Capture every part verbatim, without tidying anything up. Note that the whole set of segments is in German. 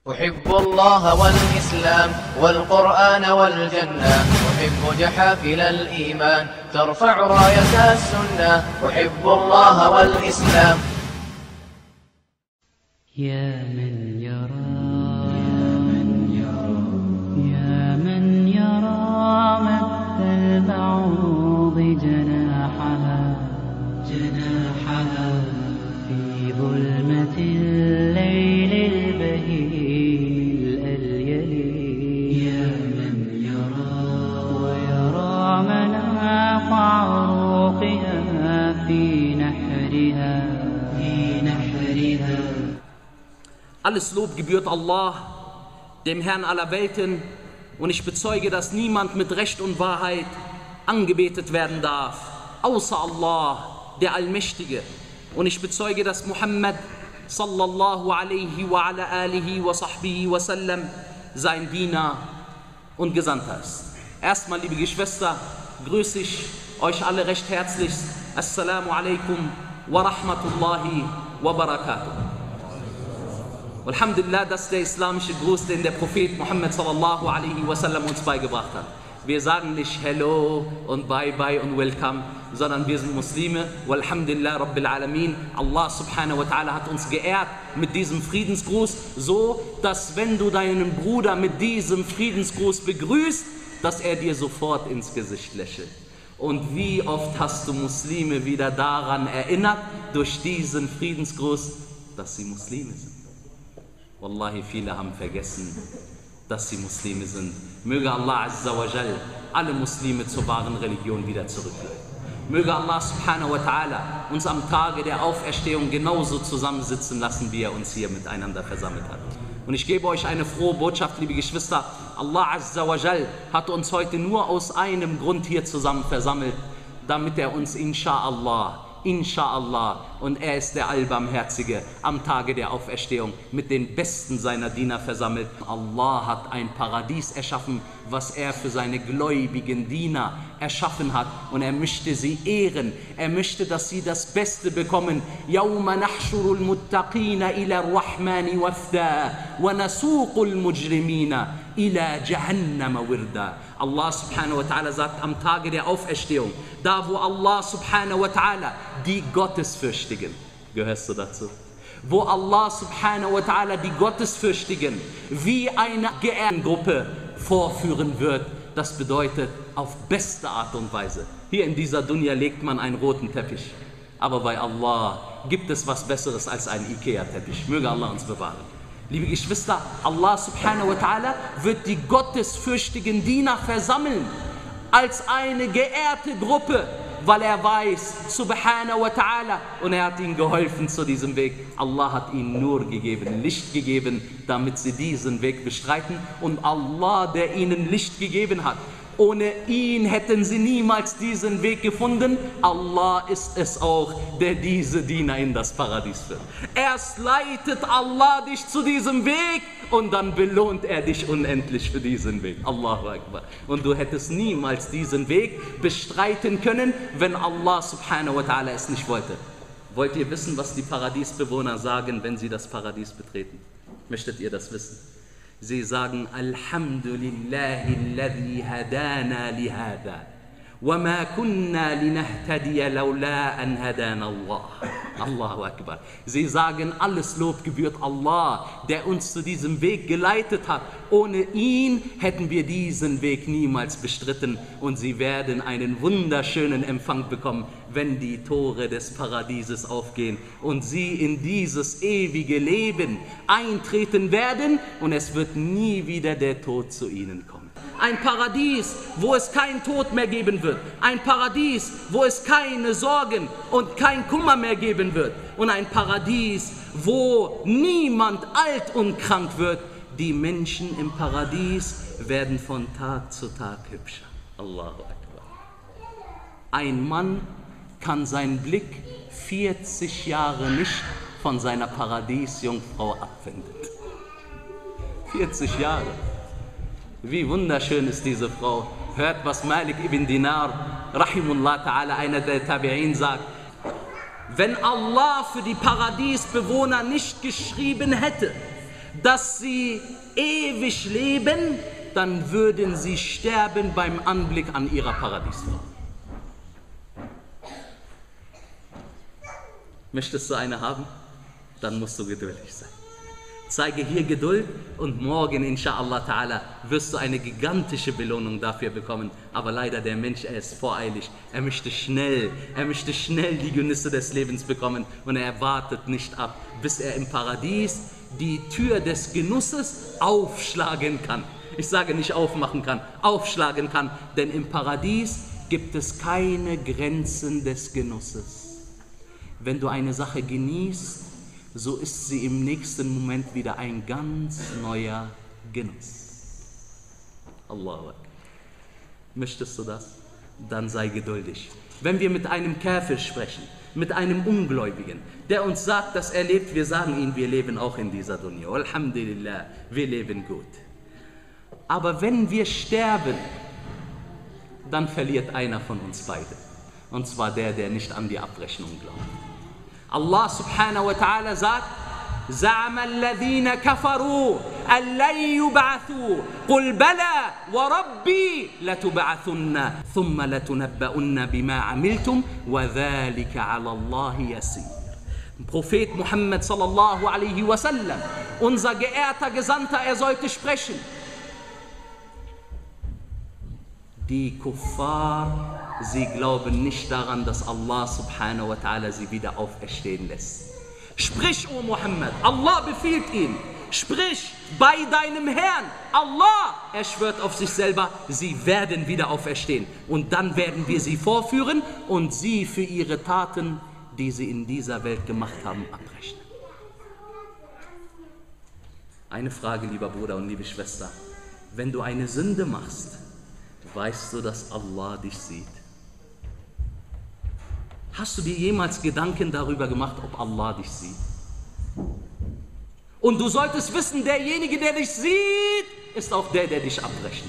أحب الله والإسلام والقرآن والجنة، أحب جحافل الإيمان ترفع راية السنة. أحب الله والإسلام. يا من يرى يا من يرى يا من يرى مد البعوض جناحها جناحها في ظلمة الليل البهيم الأليل. يا من يرى ويرى مناط عروقها في نحرها في نحرها. Alles Lob gebührt Allah, dem Herrn aller Welten, und ich bezeuge, dass niemand mit Recht und Wahrheit angebetet werden darf, außer Allah, der Allmächtige. Und ich bezeuge, dass Muhammad sallallahu alaihi wa ala alihi wa sahbihi wa sallam sein Diener und Gesandter ist. Erstmal, liebe Geschwister, grüße ich euch alle recht herzlich. Assalamu alaikum wa rahmatullahi wa barakatuh. Alhamdulillah, das ist der islamische Gruß, den der Prophet Muhammad sallallahu alaihi wasallam uns beigebracht hat. Wir sagen nicht Hello und Bye Bye und Welcome, sondern wir sind Muslime. Walhamdulillah Rabbil Alamin. Allah subhanahu wa ta'ala hat uns geehrt mit diesem Friedensgruß, so dass wenn du deinen Bruder mit diesem Friedensgruß begrüßt, dass er dir sofort ins Gesicht lächelt. Und wie oft hast du Muslime wieder daran erinnert, durch diesen Friedensgruß, dass sie Muslime sind? Wallahi, viele haben vergessen, dass sie Muslime sind. Möge Allah Azza wa Jal alle Muslime zur wahren Religion wieder zurückleiten. Möge Allah subhanahu wa ta'ala uns am Tage der Auferstehung genauso zusammensitzen lassen, wie er uns hier miteinander versammelt hat. Und ich gebe euch eine frohe Botschaft, liebe Geschwister. Allah Azza wa Jal hat uns heute nur aus einem Grund hier zusammen versammelt, damit er uns inshallah Insha'Allah, und er ist der Allbarmherzige, am Tage der Auferstehung mit den Besten seiner Diener versammelt. Allah hat ein Paradies erschaffen, was er für seine gläubigen Diener erschaffen hat, und er möchte sie ehren. Er möchte, dass sie das Beste bekommen. Yawma nahshurul muttaqina ila ar-Rahmani wafda wa nasuqul mujrimina ila Jahannama wirda. Allah subhanahu wa ta'ala sagt am Tage der Auferstehung, da wo Allah subhanahu wa ta'ala die Gottesfürchtigen, gehörst du dazu? Wo Allah subhanahu wa ta'ala die Gottesfürchtigen wie eine geehrte Gruppe vorführen wird, das bedeutet auf beste Art und Weise. Hier in dieser Dunya legt man einen roten Teppich, aber bei Allah gibt es was Besseres als einen Ikea-Teppich. Möge Allah uns bewahren. Liebe Geschwister, Allah subhanahu wa ta'ala wird die gottesfürchtigen Diener versammeln als eine geehrte Gruppe, weil er weiß, subhanahu wa ta'ala, und er hat ihnen geholfen zu diesem Weg. Allah hat ihnen Nur gegeben, Licht gegeben, damit sie diesen Weg bestreiten, und Allah, der ihnen Licht gegeben hat, ohne ihn hätten sie niemals diesen Weg gefunden. Allah ist es auch, der diese Diener in das Paradies führt. Erst leitet Allah dich zu diesem Weg und dann belohnt er dich unendlich für diesen Weg. Allahu Akbar. Und du hättest niemals diesen Weg bestreiten können, wenn Allah subhanahu wa ta'ala es nicht wollte. Wollt ihr wissen, was die Paradiesbewohner sagen, wenn sie das Paradies betreten? Möchtet ihr das wissen? Sie sagen, Alhamdulillahi alladhi hadana lihada, wa ma kunna linahtadiya lawla an hadana Allah. Allahu Akbar. Sie sagen, alles Lob gebührt Allah, der uns zu diesem Weg geleitet hat. Ohne ihn hätten wir diesen Weg niemals bestritten, und sie werden einen wunderschönen Empfang bekommen, wenn die Tore des Paradieses aufgehen und sie in dieses ewige Leben eintreten werden, und es wird nie wieder der Tod zu ihnen kommen. Ein Paradies, wo es keinen Tod mehr geben wird. Ein Paradies, wo es keine Sorgen und kein Kummer mehr geben wird. Und ein Paradies, wo niemand alt und krank wird. Die Menschen im Paradies werden von Tag zu Tag hübscher. Allahu Akbar. Ein Mann kann seinen Blick vierzig Jahre nicht von seiner Paradiesjungfrau abwenden. vierzig Jahre. Wie wunderschön ist diese Frau. Hört, was Malik ibn Dinar, rahimullah ta'ala, einer der Tabi'in, sagt. Wenn Allah für die Paradiesbewohner nicht geschrieben hätte, dass sie ewig leben, dann würden sie sterben beim Anblick an ihrer Paradiesfrau. Möchtest du eine haben? Dann musst du geduldig sein. Zeige hier Geduld und morgen, inshallah ta'ala, wirst du eine gigantische Belohnung dafür bekommen. Aber leider, der Mensch, er ist voreilig. Er möchte schnell, er möchte schnell die Genüsse des Lebens bekommen und er wartet nicht ab, bis er im Paradies die Tür des Genusses aufschlagen kann. Ich sage nicht aufmachen kann, aufschlagen kann, denn im Paradies gibt es keine Grenzen des Genusses. Wenn du eine Sache genießt, so ist sie im nächsten Moment wieder ein ganz neuer Genuss. Allahu Akbar. Möchtest du das? Dann sei geduldig. Wenn wir mit einem Käfer sprechen, mit einem Ungläubigen, der uns sagt, dass er lebt, wir sagen ihm, wir leben auch in dieser Dunya. Alhamdulillah, wir leben gut. Aber wenn wir sterben, dann verliert einer von uns beide. Und zwar der, der nicht an die Abrechnung glaubt. Allah subhanahu wa ta'ala sagt, زعم الذين كفروا أن لن يبعثوا قل بلى وربي لتبعثن ثم لتنبؤن بما عملتم وذلك على الله يسير. Prophet Muhammad sallallahu alaihi wasallam, unser geehrter Gesandter, er sollte sprechen. Die Kuffar, sie glauben nicht daran, dass Allah subhanahu wa ta'ala sie wieder auferstehen lässt. Sprich, o Muhammad, Allah befiehlt ihm, sprich bei deinem Herrn, Allah, er schwört auf sich selber, sie werden wieder auferstehen. Und dann werden wir sie vorführen und sie für ihre Taten, die sie in dieser Welt gemacht haben, abrechnen. Eine Frage, lieber Bruder und liebe Schwester, wenn du eine Sünde machst, weißt du, dass Allah dich sieht? Hast du dir jemals Gedanken darüber gemacht, ob Allah dich sieht? Und du solltest wissen, derjenige, der dich sieht, ist auch der, der dich abrechnet.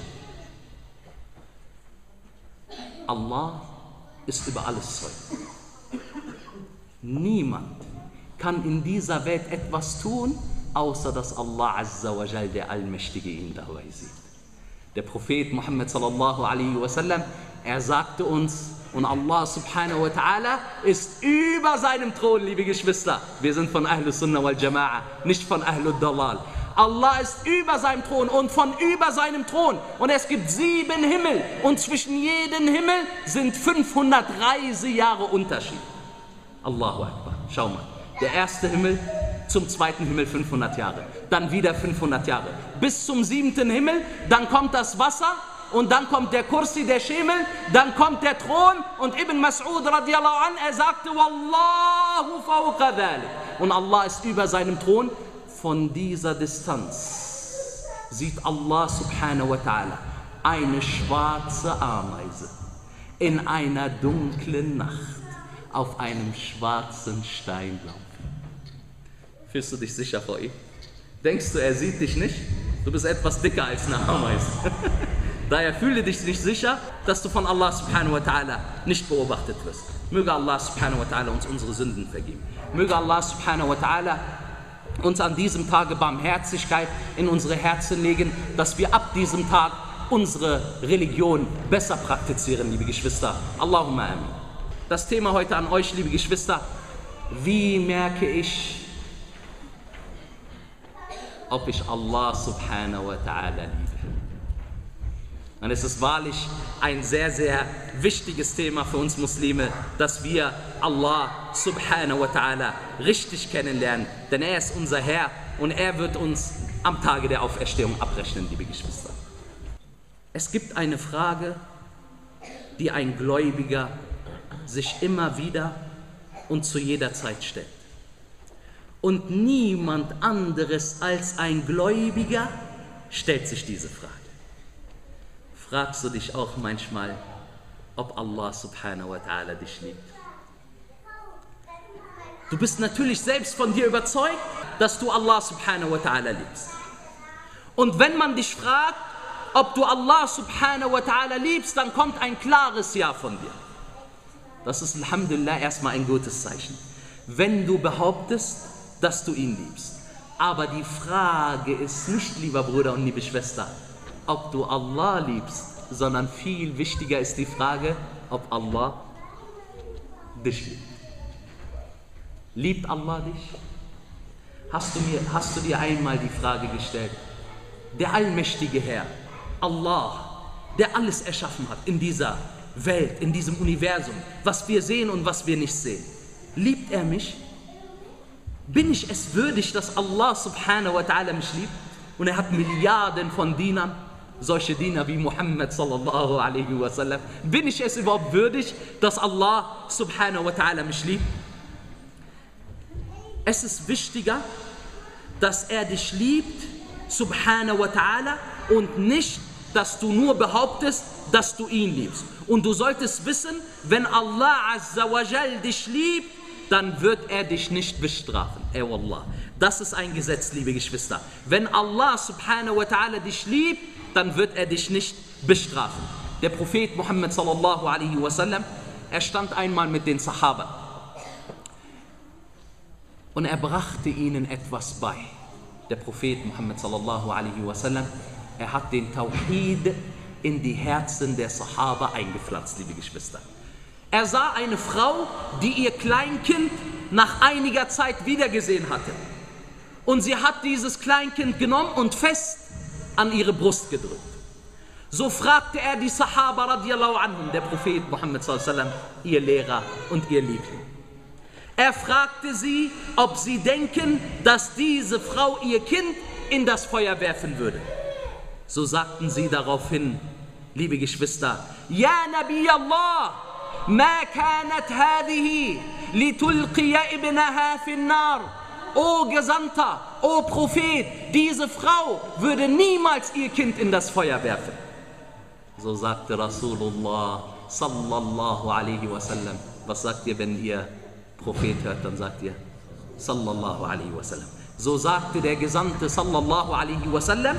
Allah ist über alles Zeug. Niemand kann in dieser Welt etwas tun, außer dass Allah Azza wa Jal, der Allmächtige, ihn dabei sieht. Der Prophet Muhammad sallallahu alaihi wasallam, er sagte uns, und Allah subhanahu wa ta'ala ist über seinem Thron, liebe Geschwister. Wir sind von Ahlus Sunnah wal Jama'a, nicht von Ahlud Dalal. Allah ist über seinem Thron und von über seinem Thron. Und es gibt sieben Himmel und zwischen jedem Himmel sind fünfhundert Reisejahre Unterschied. Allahu Akbar. Schau mal, der erste Himmel zum zweiten Himmel fünfhundert Jahre, dann wieder fünfhundert Jahre, bis zum siebten Himmel, dann kommt das Wasser und dann kommt der Kursi, der Schemel, dann kommt der Thron und Ibn Mas'ud radiallahu an, er sagte, Wallahu fawqa dhalik. Und Allah ist über seinem Thron. Von dieser Distanz sieht Allah subhanahu wa ta'ala eine schwarze Ameise in einer dunklen Nacht auf einem schwarzen Stein laufen. Fühlst du dich sicher vor ihm? Denkst du, er sieht dich nicht? Du bist etwas dicker als eine Ameise. Daher fühle dich nicht sicher, dass du von Allah subhanahu wa ta'ala nicht beobachtet wirst. Möge Allah subhanahu wa ta'ala uns unsere Sünden vergeben. Möge Allah subhanahu wa ta'ala uns an diesem Tage Barmherzigkeit in unsere Herzen legen, dass wir ab diesem Tag unsere Religion besser praktizieren, liebe Geschwister. Allahumma amin. Das Thema heute an euch, liebe Geschwister: Wie merke ich, ob ich Allah subhanahu wa ta'ala liebe? Und es ist wahrlich ein sehr, sehr wichtiges Thema für uns Muslime, dass wir Allah subhanahu wa ta'ala richtig kennenlernen. Denn er ist unser Herr und er wird uns am Tage der Auferstehung abrechnen, liebe Geschwister. Es gibt eine Frage, die ein Gläubiger sich immer wieder und zu jeder Zeit stellt. Und niemand anderes als ein Gläubiger stellt sich diese Frage. Fragst du dich auch manchmal, ob Allah subhanahu wa ta'ala dich liebt? Du bist natürlich selbst von dir überzeugt, dass du Allah subhanahu wa ta'ala liebst. Und wenn man dich fragt, ob du Allah subhanahu wa ta'ala liebst, dann kommt ein klares Ja von dir. Das ist alhamdulillah erstmal ein gutes Zeichen. Wenn du behauptest, dass du ihn liebst. Aber die Frage ist nicht, lieber Bruder und liebe Schwester, ob du Allah liebst, sondern viel wichtiger ist die Frage, ob Allah dich liebt. Liebt Allah dich? Hast du, mir, hast du dir einmal die Frage gestellt, der allmächtige Herr, Allah, der alles erschaffen hat in dieser Welt, in diesem Universum, was wir sehen und was wir nicht sehen, liebt er mich? Bin ich es würdig, dass Allah subhanahu wa ta'ala mich liebt? Und er hat Milliarden von Dienern, solche Diener wie Muhammad sallallahu alaihi wasallam. Bin ich es überhaupt würdig, dass Allah subhanahu wa ta'ala mich liebt? Es ist wichtiger, dass er dich liebt, subhanahu wa ta'ala, und nicht, dass du nur behauptest, dass du ihn liebst. Und du solltest wissen, wenn Allah azza wa jal dich liebt, dann wird er dich nicht bestrafen. Ey Wallah. Das ist ein Gesetz, liebe Geschwister. Wenn Allah subhanahu wa ta'ala dich liebt, dann wird er dich nicht bestrafen. Der Prophet Muhammad sallallahu alaihi wasallam, er stand einmal mit den Sahaba und er brachte ihnen etwas bei. Der Prophet Muhammad sallallahu alaihi wasallam, er hat den Tawhid in die Herzen der Sahaba eingepflanzt, liebe Geschwister. Er sah eine Frau, die ihr Kleinkind nach einiger Zeit wiedergesehen hatte. Und sie hat dieses Kleinkind genommen und fest an ihre Brust gedrückt. So fragte er die Sahaba radiallahu anhum, der Prophet Muhammad sallallahu alaihi wasallam, ihr Lehrer und ihr Liebling. Er fragte sie, ob sie denken, dass diese Frau ihr Kind in das Feuer werfen würde. So sagten sie daraufhin, liebe Geschwister, Ja Nabi Allah, ma kanat hadihi litulqiya ibnaha fin nar. O Gesandter, o Prophet, diese Frau würde niemals ihr Kind in das Feuer werfen. So sagte Rasulullah sallallahu alaihi wasallam. Was sagt ihr, wenn ihr Prophet hört, dann sagt ihr sallallahu alaihi wasallam. So sagte der Gesandte sallallahu alaihi wasallam,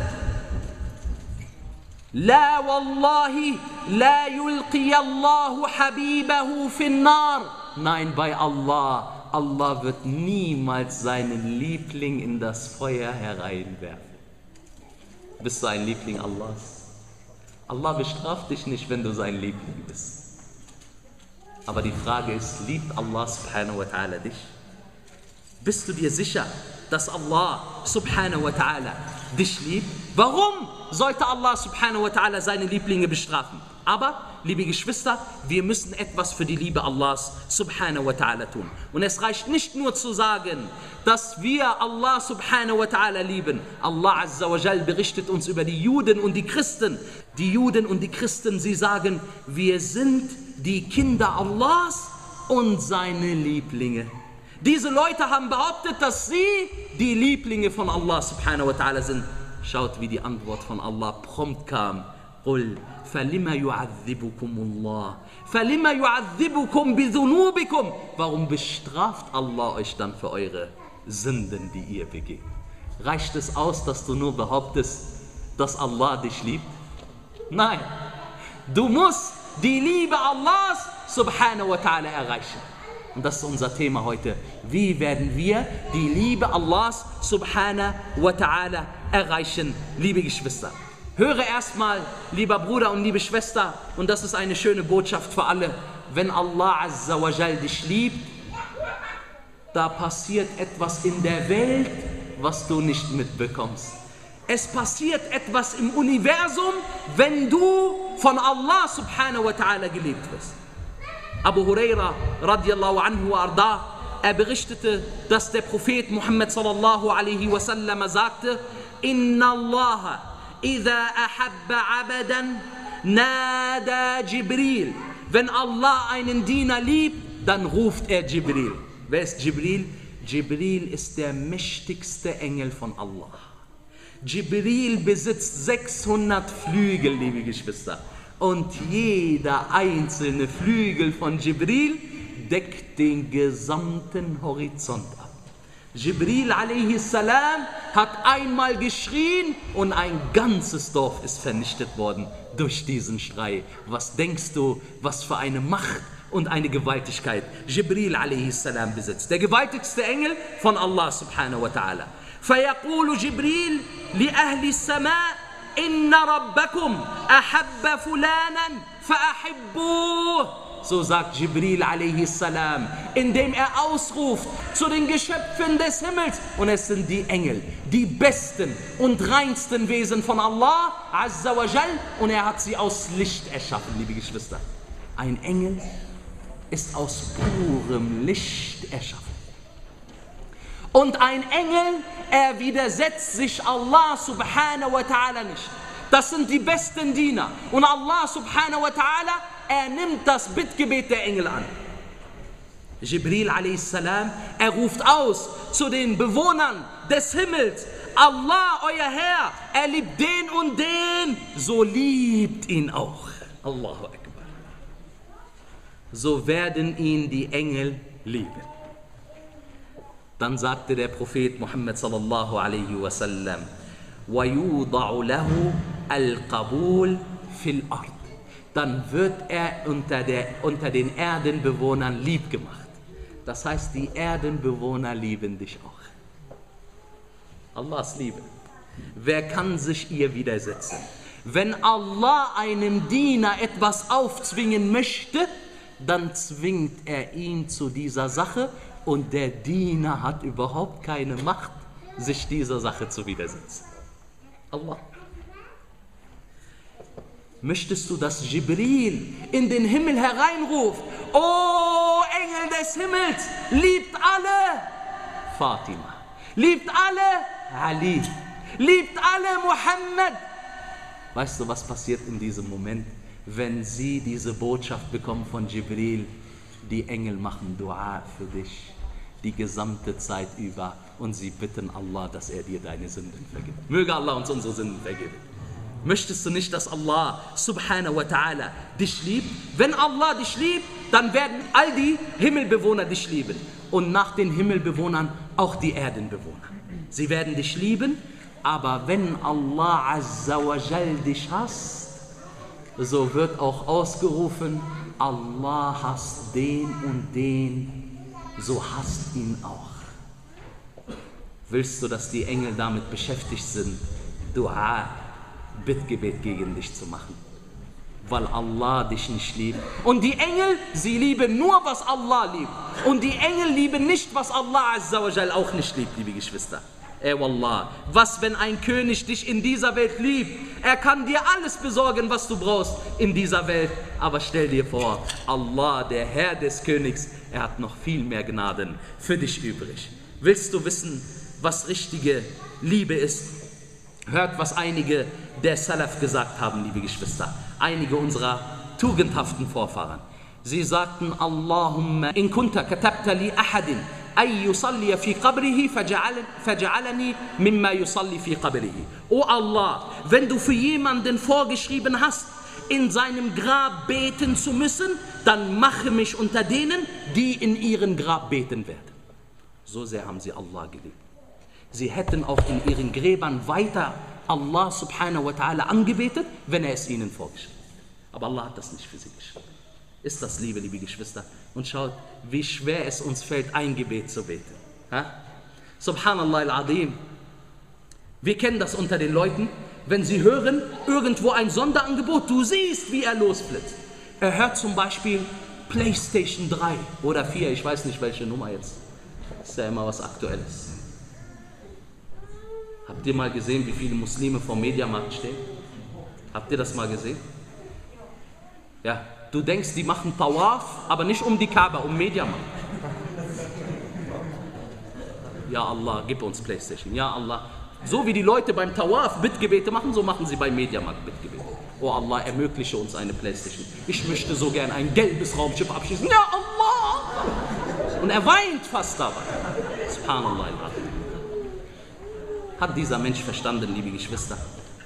La wallahi la yulqi Allahu habibahu fin nar. Nein, bei Allah, Allah wird niemals seinen Liebling in das Feuer hereinwerfen. Bist du ein Liebling Allahs? Allah bestraft dich nicht, wenn du sein Liebling bist. Aber die Frage ist, liebt Allah subhanahu wa ta'ala dich? Bist du dir sicher, dass Allah subhanahu wa ta'ala dich liebt? Warum sollte Allah subhanahu wa ta'ala seine Lieblinge bestrafen? Aber, liebe Geschwister, wir müssen etwas für die Liebe Allahs subhanahu wa ta'ala tun. Und es reicht nicht nur zu sagen, dass wir Allah subhanahu wa ta'ala lieben. Allah azza wa jal berichtet uns über die Juden und die Christen. Die Juden und die Christen, sie sagen, wir sind die Kinder Allahs und seine Lieblinge. Diese Leute haben behauptet, dass sie die Lieblinge von Allah subhanahu wa ta'ala sind. Schaut, wie die Antwort von Allah prompt kam. قُلْ فَلِمَ يُعَذِّبُكُمُ اللَّهُ فَلِمَ يُعَذِّبُكُمْ بِذُنُوبِكُمْ. Warum bestraft Allah euch dann für eure Sünden, die ihr begeht? Reicht es aus, dass du nur behauptest, dass Allah dich liebt? Nein, du musst die Liebe Allahs subhanahu wa ta'ala erreichen. Und das ist unser Thema heute. Wie werden wir die Liebe Allahs subhanahu wa ta'ala erreichen, liebe Geschwister? Höre erstmal, lieber Bruder und liebe Schwester, und das ist eine schöne Botschaft für alle, wenn Allah azza wa jal dich liebt, da passiert etwas in der Welt, was du nicht mitbekommst. Es passiert etwas im Universum, wenn du von Allah subhanahu wa ta'ala geliebt wirst. Abu Huraira radiallahu anhu wa arda, er berichtete, dass der Prophet Muhammad sallallahu alaihi wasallam sagte, Inna Allah idha ahabba abadan nada Jibril. Wenn Allah einen Diener liebt, dann ruft er Jibril. Wer ist Jibril? Jibril ist der mächtigste Engel von Allah. Jibril besitzt sechshundert Flügel, liebe Geschwister. Und jeder einzelne Flügel von Jibril deckt den gesamten Horizont ab. Jibril a.s. hat einmal geschrien und ein ganzes Dorf ist vernichtet worden durch diesen Schrei. Was denkst du, was für eine Macht und eine Gewaltigkeit Jibril a.s. besitzt? Der gewaltigste Engel von Allah subhanahu wa ta'ala. فيقول جبريل لأهل السماء إن ربكم أحب فلانا فأحبوه. So sagt Jibril a.s., indem er ausruft zu den Geschöpfen des Himmels. Und es sind die Engel, die besten und reinsten Wesen von Allah Azza wa Jal. Und er hat sie aus Licht erschaffen, liebe Geschwister. Ein Engel ist aus purem Licht erschaffen. Und ein Engel, er widersetzt sich Allah subhanahu wa ta'ala nicht. Das sind die besten Diener. Und Allah subhanahu wa ta'ala, er nimmt das Bittgebet der Engel an. Jibril a.s., er ruft aus zu den Bewohnern des Himmels: Allah, euer Herr, er liebt den und den, so liebt ihn auch. Allahu Akbar. So werden ihn die Engel lieben. Dann sagte der Prophet Muhammad sallallahu alaihi wasallam: وَيُوضَعُ لَهُ الْقَبُولِ فِي الْأَرْضِ. Dann wird er unter, der, unter den Erdenbewohnern lieb gemacht. Das heißt, die Erdenbewohner lieben dich auch. Allahs Liebe. Wer kann sich ihr widersetzen? Wenn Allah einem Diener etwas aufzwingen möchte, dann zwingt er ihn zu dieser Sache und der Diener hat überhaupt keine Macht, sich dieser Sache zu widersetzen. Allah. Möchtest du, dass Jibril in den Himmel hereinruft: O Engel des Himmels, liebt alle Fatima, liebt alle Ali, liebt alle Muhammad. Weißt du, was passiert in diesem Moment, wenn sie diese Botschaft bekommen von Jibril? Die Engel machen Dua für dich die gesamte Zeit über und sie bitten Allah, dass er dir deine Sünden vergibt. Möge Allah uns unsere Sünden vergeben. Möchtest du nicht, dass Allah subhanahu wa ta'ala dich liebt? Wenn Allah dich liebt, dann werden all die Himmelbewohner dich lieben. Und nach den Himmelbewohnern auch die Erdenbewohner. Sie werden dich lieben, aber wenn Allah azza wa jal dich hasst, so wird auch ausgerufen: Allah hasst den und den, so hasst ihn auch. Willst du, dass die Engel damit beschäftigt sind, Dua, Bittgebet gegen dich zu machen, weil Allah dich nicht liebt? Und die Engel, sie lieben nur, was Allah liebt. Und die Engel lieben nicht, was Allah Azza wa Jal auch nicht liebt, liebe Geschwister. Ey Wallah, was, wenn ein König dich in dieser Welt liebt? Er kann dir alles besorgen, was du brauchst in dieser Welt. Aber stell dir vor, Allah, der Herr des Königs, er hat noch viel mehr Gnaden für dich übrig. Willst du wissen, was richtige Liebe ist? Hört, was einige der Salaf gesagt haben, liebe Geschwister. Einige unserer tugendhaften Vorfahren. Sie sagten: Allahumma in kunta katabta li ahadin ay yusalli fi qabrihi faj'alni mimma yusalli fi qabrihi. O Allah, wenn du für jemanden vorgeschrieben hast, in seinem Grab beten zu müssen, dann mache mich unter denen, die in ihrem Grab beten werden. So sehr haben sie Allah geliebt. Sie hätten auch in ihren Gräbern weiter Allah subhanahu wa ta'ala angebetet, wenn er es ihnen vorgeschrieben hat. Aber Allah hat das nicht für sie geschrieben. Ist das Liebe, liebe Geschwister? Und schaut, wie schwer es uns fällt, ein Gebet zu beten. Ha? Subhanallah al-Azim. Wir kennen das unter den Leuten, wenn sie hören, irgendwo ein Sonderangebot, du siehst, wie er losflitzt. Er hört zum Beispiel PlayStation drei oder vier, ich weiß nicht welche Nummer jetzt. Ist ja immer was Aktuelles. Habt ihr mal gesehen, wie viele Muslime vor dem Mediamarkt stehen? Habt ihr das mal gesehen? Ja, du denkst, die machen Tawaf, aber nicht um die Kaaba, um Mediamarkt. Ja Allah, gib uns PlayStation. Ja Allah. So wie die Leute beim Tawaf Bittgebete machen, so machen sie beim Mediamarkt Bittgebete. Oh Allah, ermögliche uns eine PlayStation. Ich möchte so gern ein gelbes Raumschiff abschießen. Ja Allah! Und er weint fast dabei. Subhanallah. Hat dieser Mensch verstanden, liebe Geschwister?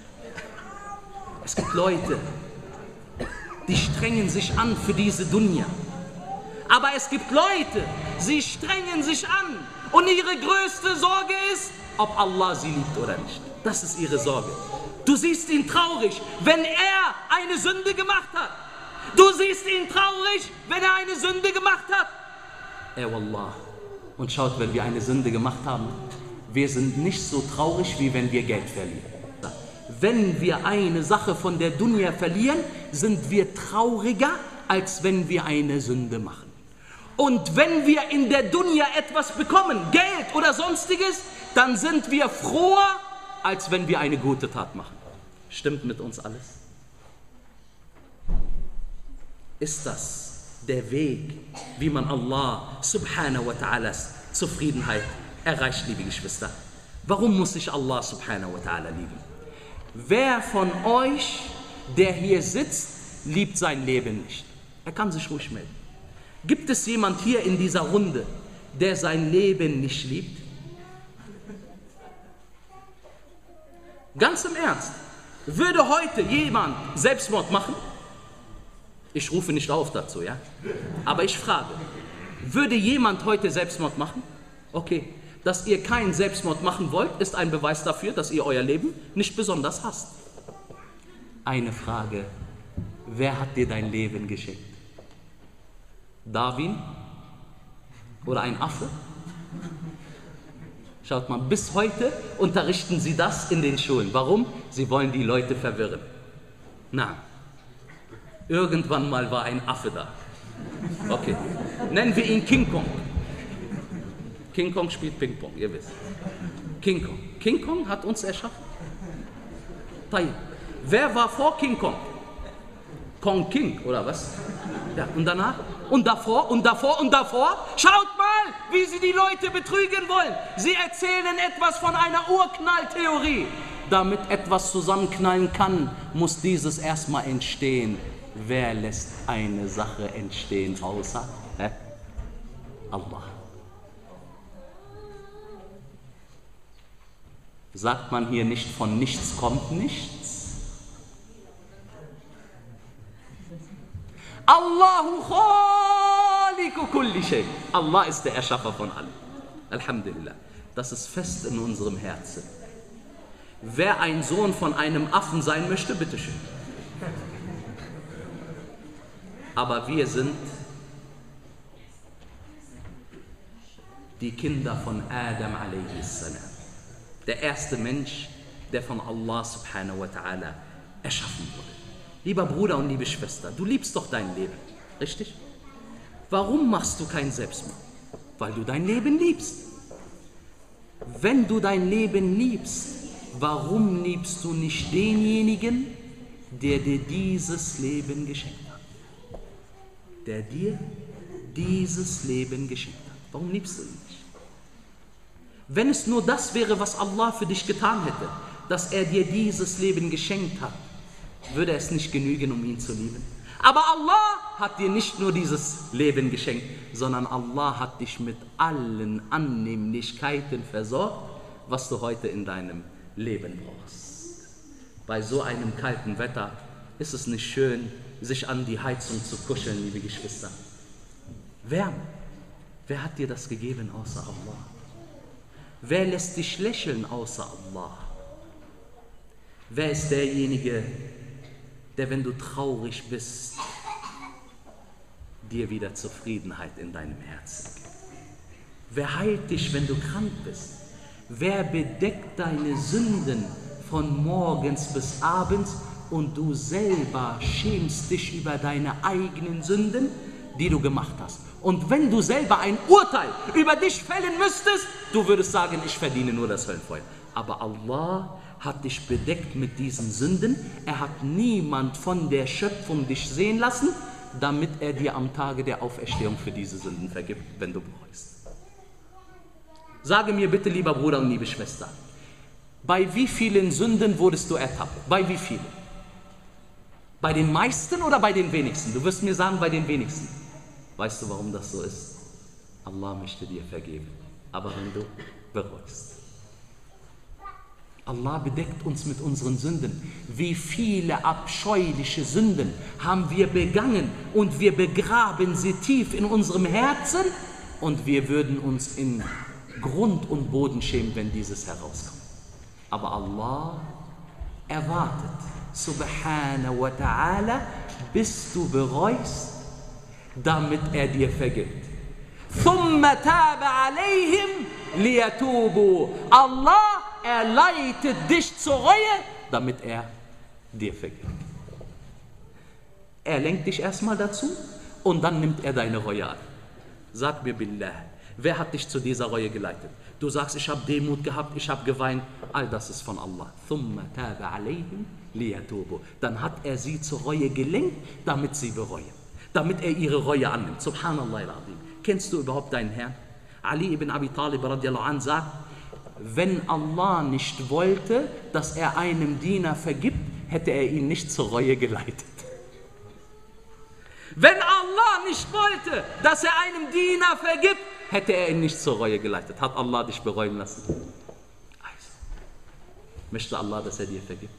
Es gibt Leute, die strengen sich an für diese Dunya. Aber es gibt Leute, sie strengen sich an und ihre größte Sorge ist, ob Allah sie liebt oder nicht. Das ist ihre Sorge. Du siehst ihn traurig, wenn er eine Sünde gemacht hat. Du siehst ihn traurig, wenn er eine Sünde gemacht hat. Ey Wallah. Und schaut, wenn wir eine Sünde gemacht haben, wir sind nicht so traurig, wie wenn wir Geld verlieren. Wenn wir eine Sache von der Dunya verlieren, sind wir trauriger, als wenn wir eine Sünde machen. Und wenn wir in der Dunya etwas bekommen, Geld oder sonstiges, dann sind wir froher, als wenn wir eine gute Tat machen. Stimmt mit uns alles? Ist das der Weg, wie man Allah subhanahu wa ta'alas Zufriedenheit erreicht, liebe Geschwister? Warum muss ich Allah subhanahu wa ta'ala lieben? Wer von euch, der hier sitzt, liebt sein Leben nicht? Er kann sich ruhig melden. Gibt es jemand hier in dieser Runde, der sein Leben nicht liebt? Ganz im Ernst, würde heute jemand Selbstmord machen? Ich rufe nicht auf dazu, ja? Aber ich frage, würde jemand heute Selbstmord machen? Okay, dass ihr keinen Selbstmord machen wollt, ist ein Beweis dafür, dass ihr euer Leben nicht besonders hasst. Eine Frage, wer hat dir dein Leben geschenkt? Darwin? Oder ein Affe? Schaut mal, bis heute unterrichten sie das in den Schulen. Warum? Sie wollen die Leute verwirren. Na, irgendwann mal war ein Affe da. Okay, nennen wir ihn King Kong. King Kong spielt Ping-Pong, ihr wisst. King Kong. King Kong hat uns erschaffen. Tayyip. Wer war vor King Kong? Kong King, oder was? Ja, und danach? Und davor, und davor, und davor? Schaut mal, wie sie die Leute betrügen wollen. Sie erzählen etwas von einer Urknalltheorie. Damit etwas zusammenknallen kann, muss dieses erstmal entstehen. Wer lässt eine Sache entstehen, außer hä? Allah? Sagt man hier nicht, von nichts kommt nichts? Allahu khaliqu kulli shay. Allah ist der Erschaffer von allem. Alhamdulillah. Das ist fest in unserem Herzen. Wer ein Sohn von einem Affen sein möchte, bitteschön. Aber wir sind die Kinder von Adam alaihi salam. Der erste Mensch, der von Allah subhanahu wa ta'ala erschaffen wurde. Lieber Bruder und liebe Schwester, du liebst doch dein Leben, richtig? Warum machst du keinen Selbstmord? Weil du dein Leben liebst. Wenn du dein Leben liebst, warum liebst du nicht denjenigen, der dir dieses Leben geschenkt hat? Der dir dieses Leben geschenkt hat. Warum liebst du ihn nicht? Wenn es nur das wäre, was Allah für dich getan hätte, dass er dir dieses Leben geschenkt hat, würde es nicht genügen, um ihn zu lieben. Aber Allah hat dir nicht nur dieses Leben geschenkt, sondern Allah hat dich mit allen Annehmlichkeiten versorgt, was du heute in deinem Leben brauchst. Bei so einem kalten Wetter ist es nicht schön, sich an die Heizung zu kuscheln, liebe Geschwister. Wärme. Wer hat dir das gegeben außer Allah? Wer lässt dich lächeln außer Allah? Wer ist derjenige, der, wenn du traurig bist, dir wieder Zufriedenheit in deinem Herzen gibt? Wer heilt dich, wenn du krank bist? Wer bedeckt deine Sünden von morgens bis abends und du selber schämst dich über deine eigenen Sünden, die du gemacht hast? Und wenn du selber ein Urteil über dich fällen müsstest, du würdest sagen, ich verdiene nur das Höllenfeuer. Aber Allah hat dich bedeckt mit diesen Sünden. Er hat niemand von der Schöpfung dich sehen lassen, damit er dir am Tage der Auferstehung für diese Sünden vergibt, wenn du bereust. Sage mir bitte, lieber Bruder und liebe Schwester, bei wie vielen Sünden wurdest du ertappt? Bei wie vielen? Bei den meisten oder bei den wenigsten? Du wirst mir sagen, bei den wenigsten. Weißt du, warum das so ist? Allah möchte dir vergeben, aber wenn du bereust. Allah bedeckt uns mit unseren Sünden. Wie viele abscheuliche Sünden haben wir begangen und wir begraben sie tief in unserem Herzen und wir würden uns in Grund und Boden schämen, wenn dieses herauskommt. Aber Allah erwartet, subhanahu wa ta'ala, bis du bereust, damit er dir vergibt. ثُمَّ تَابَ عَلَيْهِمْ liyatubu. Allah, er leitet dich zur Reue, damit er dir vergibt. Er lenkt dich erstmal dazu und dann nimmt er deine Reue an. Sag mir billah, wer hat dich zu dieser Reue geleitet? Du sagst, ich habe Demut gehabt, ich habe geweint. All das ist von Allah. Thumma taba alayhim liyatubu. Dann hat er sie zur Reue gelenkt, damit sie bereuen. Damit er ihre Reue annimmt. Subhanallah al-Azim. Kennst du überhaupt deinen Herrn? Ali ibn Abi Talib radiallahu anh sagt, wenn Allah nicht wollte, dass er einem Diener vergibt, hätte er ihn nicht zur Reue geleitet. Wenn Allah nicht wollte, dass er einem Diener vergibt, hätte er ihn nicht zur Reue geleitet. Hat Allah dich bereuen lassen? Also, möchte Allah, dass er dir vergibt?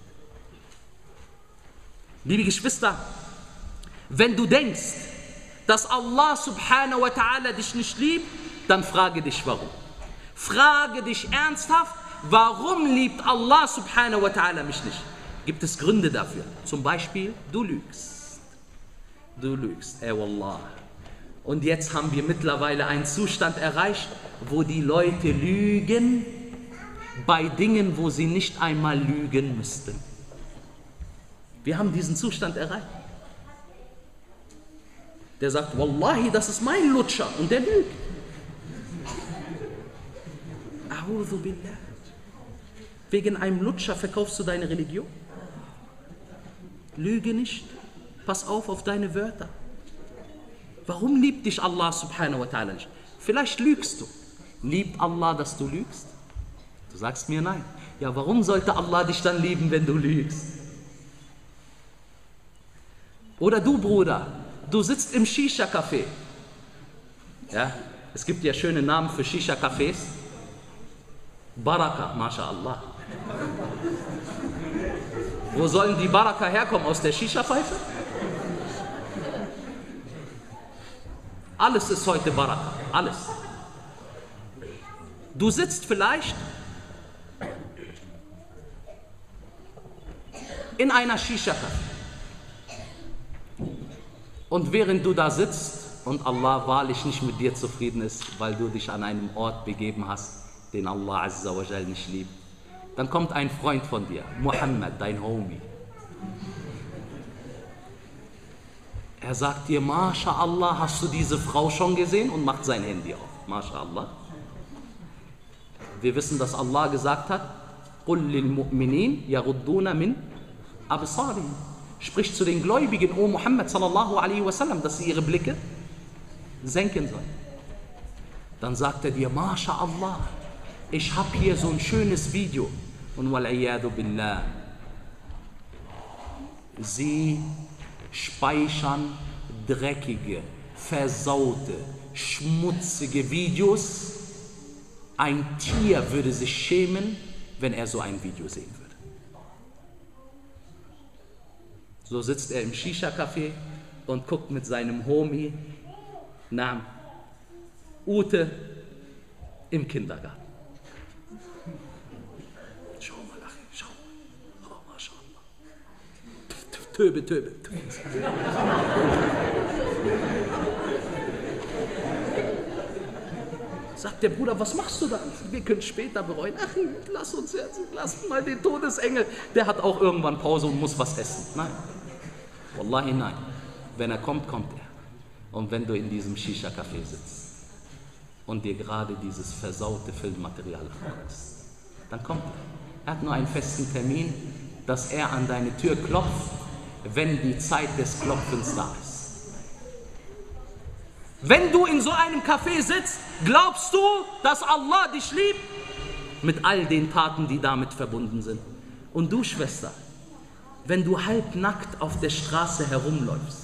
Liebe Geschwister, wenn du denkst, dass Allah subhanahu wa ta'ala dich nicht liebt, dann frage dich warum. Frage dich ernsthaft, warum liebt Allah subhanahu wa ta'ala mich nicht? Gibt es Gründe dafür? Zum Beispiel, du lügst. Du lügst, ey Wallah. Und jetzt haben wir mittlerweile einen Zustand erreicht, wo die Leute lügen bei Dingen, wo sie nicht einmal lügen müssten. Wir haben diesen Zustand erreicht. Der sagt, Wallahi, das ist mein Lutscher, und der lügt. A'udhu billah. Wegen einem Lutscher verkaufst du deine Religion? Lüge nicht. Pass auf auf deine Wörter. Warum liebt dich Allah subhanahu wa ta'ala nicht? Vielleicht lügst du. Liebt Allah, dass du lügst? Du sagst mir nein. Ja, warum sollte Allah dich dann lieben, wenn du lügst? Oder du, Bruder, du sitzt im Shisha-Café. Ja, es gibt ja schöne Namen für Shisha-Cafés. Baraka, MashaAllah. Wo sollen die Baraka herkommen? Aus der Shisha-Pfeife? Alles ist heute Baraka, alles. Du sitzt vielleicht in einer Shisha-Café. Und während du da sitzt und Allah wahrlich nicht mit dir zufrieden ist, weil du dich an einem Ort begeben hast, den Allah Azza wa Jal nicht liebt, dann kommt ein Freund von dir, Muhammad, dein Homie. Er sagt dir, MashaAllah, hast du diese Frau schon gesehen? Und macht sein Handy auf. MashaAllah. Wir wissen, dass Allah gesagt hat, قُلْ لِلْمُؤْمِنِينَ يَغُضُّونَ مِنْ أَبْصَارِهِمْ. Sprich zu den Gläubigen, O Muhammad sallallahu alaihi wasallam, dass sie ihre Blicke senken sollen. Dann sagt er dir, MashaAllah, ich habe hier so ein schönes Video. Und wal'iyadu billah, sie speichern dreckige, versaute, schmutzige Videos. Ein Tier würde sich schämen, wenn er so ein Video sehen würde. So sitzt er im Shisha-Café und guckt mit seinem Homie nach Ute im Kindergarten. Schau mal, Achim, schau mal. Oh, MashaAllah. Töbe, töbe, töbe. Sagt der Bruder, was machst du da? Wir können später bereuen. Achim, lass uns jetzt, lass mal den Todesengel. Der hat auch irgendwann Pause und muss was essen. Nein. Wallahi nein. Wenn er kommt, kommt er. Und wenn du in diesem Shisha-Café sitzt und dir gerade dieses versaute Filmmaterial anguckst, dann kommt er. Er hat nur einen festen Termin, dass er an deine Tür klopft, wenn die Zeit des Klopfens da ist. Wenn du in so einem Café sitzt, glaubst du, dass Allah dich liebt? Mit all den Taten, die damit verbunden sind. Und du, Schwester, wenn du halbnackt auf der Straße herumläufst,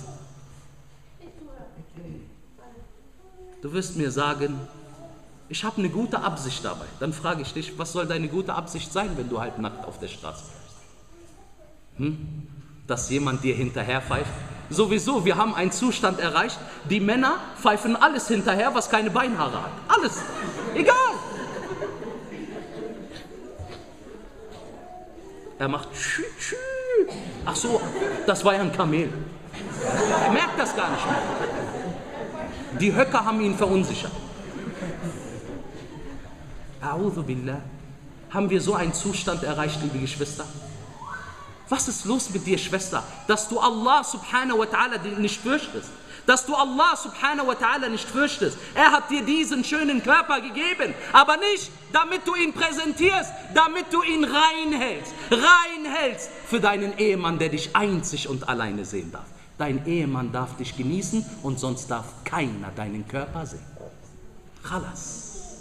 du wirst mir sagen, ich habe eine gute Absicht dabei. Dann frage ich dich, was soll deine gute Absicht sein, wenn du halbnackt auf der Straße läufst? Hm? Dass jemand dir hinterher pfeift? Sowieso, wir haben einen Zustand erreicht, die Männer pfeifen alles hinterher, was keine Beinhaare hat. Alles. Egal. Er macht tschü, tschü. Ach so, das war ja ein Kamel. Er merkt das gar nicht mehr. Die Höcker haben ihn verunsichert. A'udhu billah. Haben wir so einen Zustand erreicht, liebe Geschwister? Was ist los mit dir, Schwester, dass du Allah subhanahu wa ta'ala nicht fürchtest? Dass du Allah subhanahu wa ta'ala nicht fürchtest. Er hat dir diesen schönen Körper gegeben, aber nicht, damit du ihn präsentierst, damit du ihn reinhältst, reinhältst für deinen Ehemann, der dich einzig und alleine sehen darf. Dein Ehemann darf dich genießen und sonst darf keiner deinen Körper sehen. Khalas.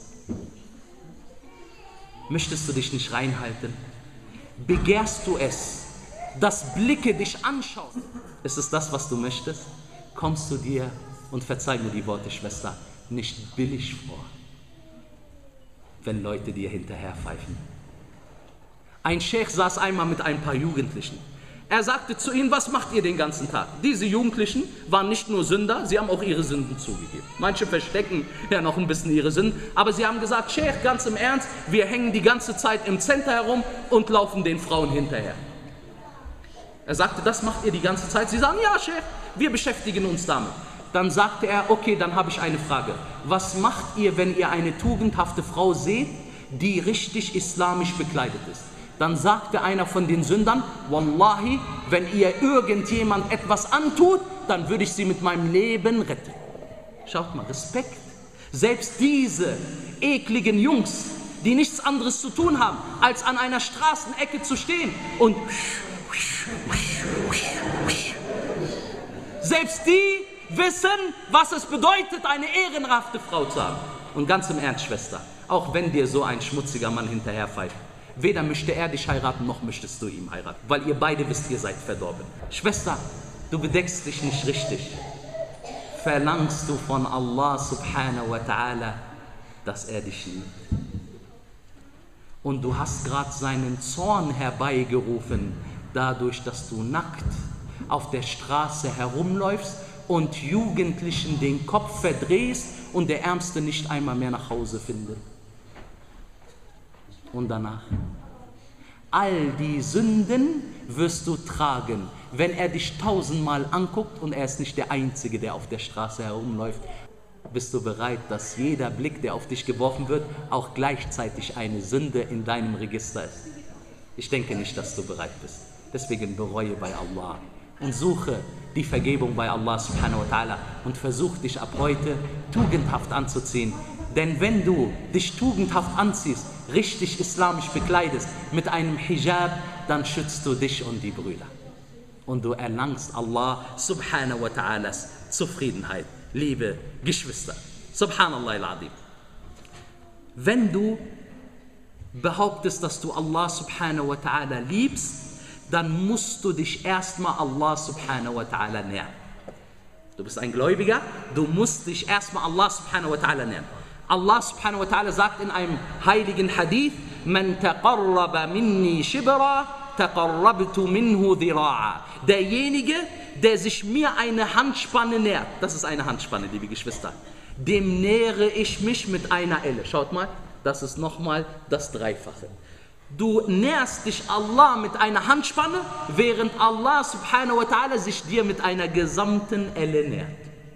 Möchtest du dich nicht reinhalten? Begehrst du es, dass Blicke dich anschauen? Ist es das, was du möchtest? Kommst du dir, und verzeih mir die Worte, Schwester, nicht billig vor, wenn Leute dir hinterherpfeifen. Ein Sheikh saß einmal mit ein paar Jugendlichen. Er sagte zu ihnen, was macht ihr den ganzen Tag? Diese Jugendlichen waren nicht nur Sünder, sie haben auch ihre Sünden zugegeben. Manche verstecken ja noch ein bisschen ihre Sünden, aber sie haben gesagt, Sheikh, ganz im Ernst, wir hängen die ganze Zeit im Center herum und laufen den Frauen hinterher. Er sagte, das macht ihr die ganze Zeit? Sie sagen, ja, Sheikh, wir beschäftigen uns damit. Dann sagte er, okay, dann habe ich eine Frage. Was macht ihr, wenn ihr eine tugendhafte Frau seht, die richtig islamisch bekleidet ist? Dann sagte einer von den Sündern, Wallahi, wenn ihr irgendjemand etwas antut, dann würde ich sie mit meinem Leben retten. Schaut mal, Respekt. Selbst diese ekligen Jungs, die nichts anderes zu tun haben, als an einer Straßenecke zu stehen und selbst die wissen, was es bedeutet, eine ehrenhafte Frau zu haben. Und ganz im Ernst, Schwester, auch wenn dir so ein schmutziger Mann hinterherpfeift, weder möchte er dich heiraten, noch möchtest du ihn heiraten, weil ihr beide wisst, ihr seid verdorben. Schwester, du bedeckst dich nicht richtig. Verlangst du von Allah subhanahu wa ta'ala, dass er dich liebt. Und du hast gerade seinen Zorn herbeigerufen, dadurch, dass du nackt auf der Straße herumläufst und Jugendlichen den Kopf verdrehst und der Ärmste nicht einmal mehr nach Hause findet. Und danach, all die Sünden wirst du tragen, wenn er dich tausendmal anguckt und er ist nicht der Einzige, der auf der Straße herumläuft. Bist du bereit, dass jeder Blick, der auf dich geworfen wird, auch gleichzeitig eine Sünde in deinem Register ist? Ich denke nicht, dass du bereit bist. Deswegen bereue bei Allah und suche die Vergebung bei Allah subhanahu wa ta'ala und versuch dich ab heute tugendhaft anzuziehen. Denn wenn du dich tugendhaft anziehst, richtig islamisch bekleidest, mit einem Hijab, dann schützt du dich und die Brüder. Und du erlangst Allah subhanahu wa ta'alas Zufriedenheit, liebe Geschwister. Subhanallah al-Azim. Wenn du behauptest, dass du Allah subhanahu wa ta'ala liebst, dann musst du dich erstmal Allah subhanahu wa ta'ala nähern. Du bist ein Gläubiger, du musst dich erstmal Allah subhanahu wa ta'ala nähern. Allah subhanahu wa ta'ala sagt in einem heiligen Hadith, Man taqarraba minni shibra, taqarrabtu minhu dhira'a. Derjenige, der sich mir eine Handspanne nähert, das ist eine Handspanne, liebe Geschwister, dem nähere ich mich mit einer Elle. Schaut mal, das ist nochmal das Dreifache. Du näherst dich Allah mit einer Handspanne, während Allah subhanahu wa ta'ala sich dir mit einer gesamten Elle nähert.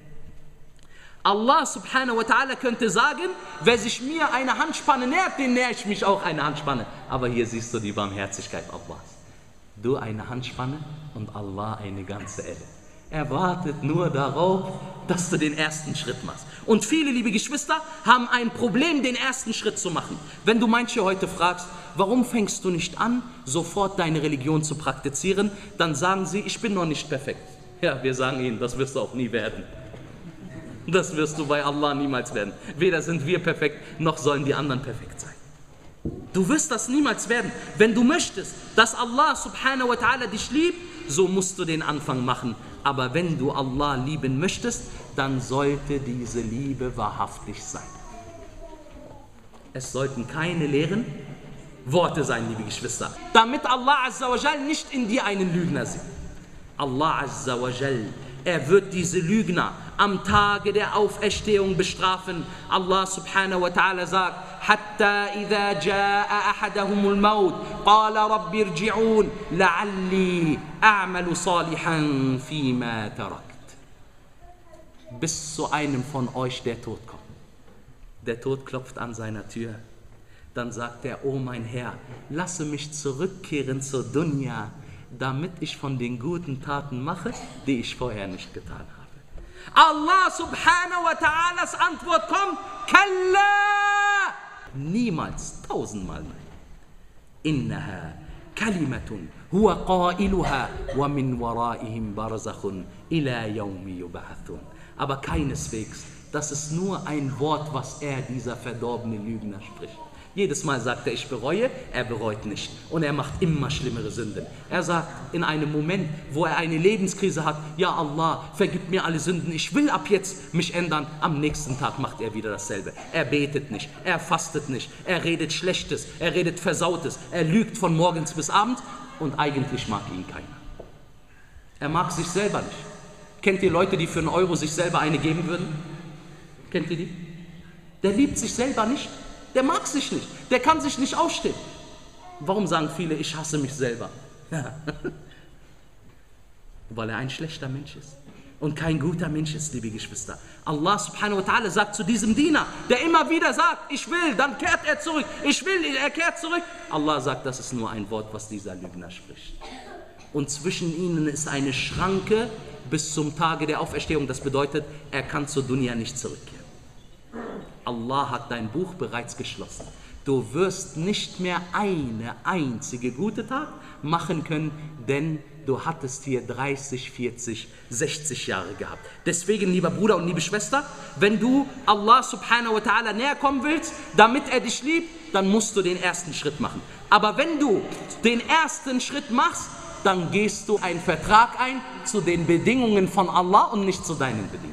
Allah subhanahu wa ta'ala könnte sagen, wer sich mir eine Handspanne nähert, den nähere ich mich auch eine Handspanne. Aber hier siehst du die Barmherzigkeit Allahs. Du eine Handspanne und Allah eine ganze Elle. Er wartet nur darauf, dass du den ersten Schritt machst. Und viele, liebe Geschwister, haben ein Problem, den ersten Schritt zu machen. Wenn du manche heute fragst, warum fängst du nicht an, sofort deine Religion zu praktizieren, dann sagen sie, ich bin noch nicht perfekt. Ja, wir sagen ihnen, das wirst du auch nie werden. Das wirst du bei Allah niemals werden. Weder sind wir perfekt, noch sollen die anderen perfekt sein. Du wirst das niemals werden. Wenn du möchtest, dass Allah subhanahu wa ta'ala dich liebt, so musst du den Anfang machen. Aber wenn du Allah lieben möchtest, dann sollte diese Liebe wahrhaftig sein. Es sollten keine leeren Worte sein, liebe Geschwister. Damit Allah azza wa jal nicht in dir einen Lügner sieht. Allah azza wa jal, er wird diese Lügner am Tage der Auferstehung bestrafen. Allah subhanahu wa ta'ala sagt, Hatta idha jaa ahadahumul maut, qala rabbi irji'un, la'alli a'malu salihan fima tarakt. Bis zu einem von euch der Tod kommt. Der Tod klopft an seiner Tür. dann sagt er, oh mein Herr, lasse mich zurückkehren zur Dunya, damit ich von den guten Taten mache, die ich vorher nicht getan habe. Allah subhanahu wa ta'alas Antwort kommt, Kalla! Niemals, tausendmal nein. Innaha kalimatun huwa qailuha wa min waraihim barzakhun ila yawmi yub'athun. Aber keineswegs, das ist nur ein Wort, was er, dieser verdorbene Lügner, spricht. Jedes Mal sagt er, ich bereue, er bereut nicht. Und er macht immer schlimmere Sünden. Er sagt in einem Moment, wo er eine Lebenskrise hat, ja Allah, vergib mir alle Sünden, ich will ab jetzt mich ändern. Am nächsten Tag macht er wieder dasselbe. Er betet nicht, er fastet nicht, er redet Schlechtes, er redet Versautes, er lügt von morgens bis abends und eigentlich mag ihn keiner. Er mag sich selber nicht. Kennt ihr Leute, die für einen Euro sich selber eine geben würden? Kennt ihr die? Der liebt sich selber nicht. Der mag sich nicht, der kann sich nicht aufstehen. Warum sagen viele, ich hasse mich selber? Ja. Weil er ein schlechter Mensch ist und kein guter Mensch ist, liebe Geschwister. Allah subhanahu wa ta'ala sagt zu diesem Diener, der immer wieder sagt, ich will, dann kehrt er zurück, ich will, er kehrt zurück. Allah sagt, das ist nur ein Wort, was dieser Lügner spricht. Und zwischen ihnen ist eine Schranke bis zum Tage der Auferstehung. Das bedeutet, er kann zur Dunya nicht zurückkehren. Allah hat dein Buch bereits geschlossen. Du wirst nicht mehr eine einzige gute Tat machen können, denn du hattest hier dreißig, vierzig, sechzig Jahre gehabt. Deswegen, lieber Bruder und liebe Schwester, wenn du Allah subhanahu wa ta'ala näher kommen willst, damit er dich liebt, dann musst du den ersten Schritt machen. Aber wenn du den ersten Schritt machst, dann gehst du einen Vertrag ein zu den Bedingungen von Allah und nicht zu deinen Bedingungen.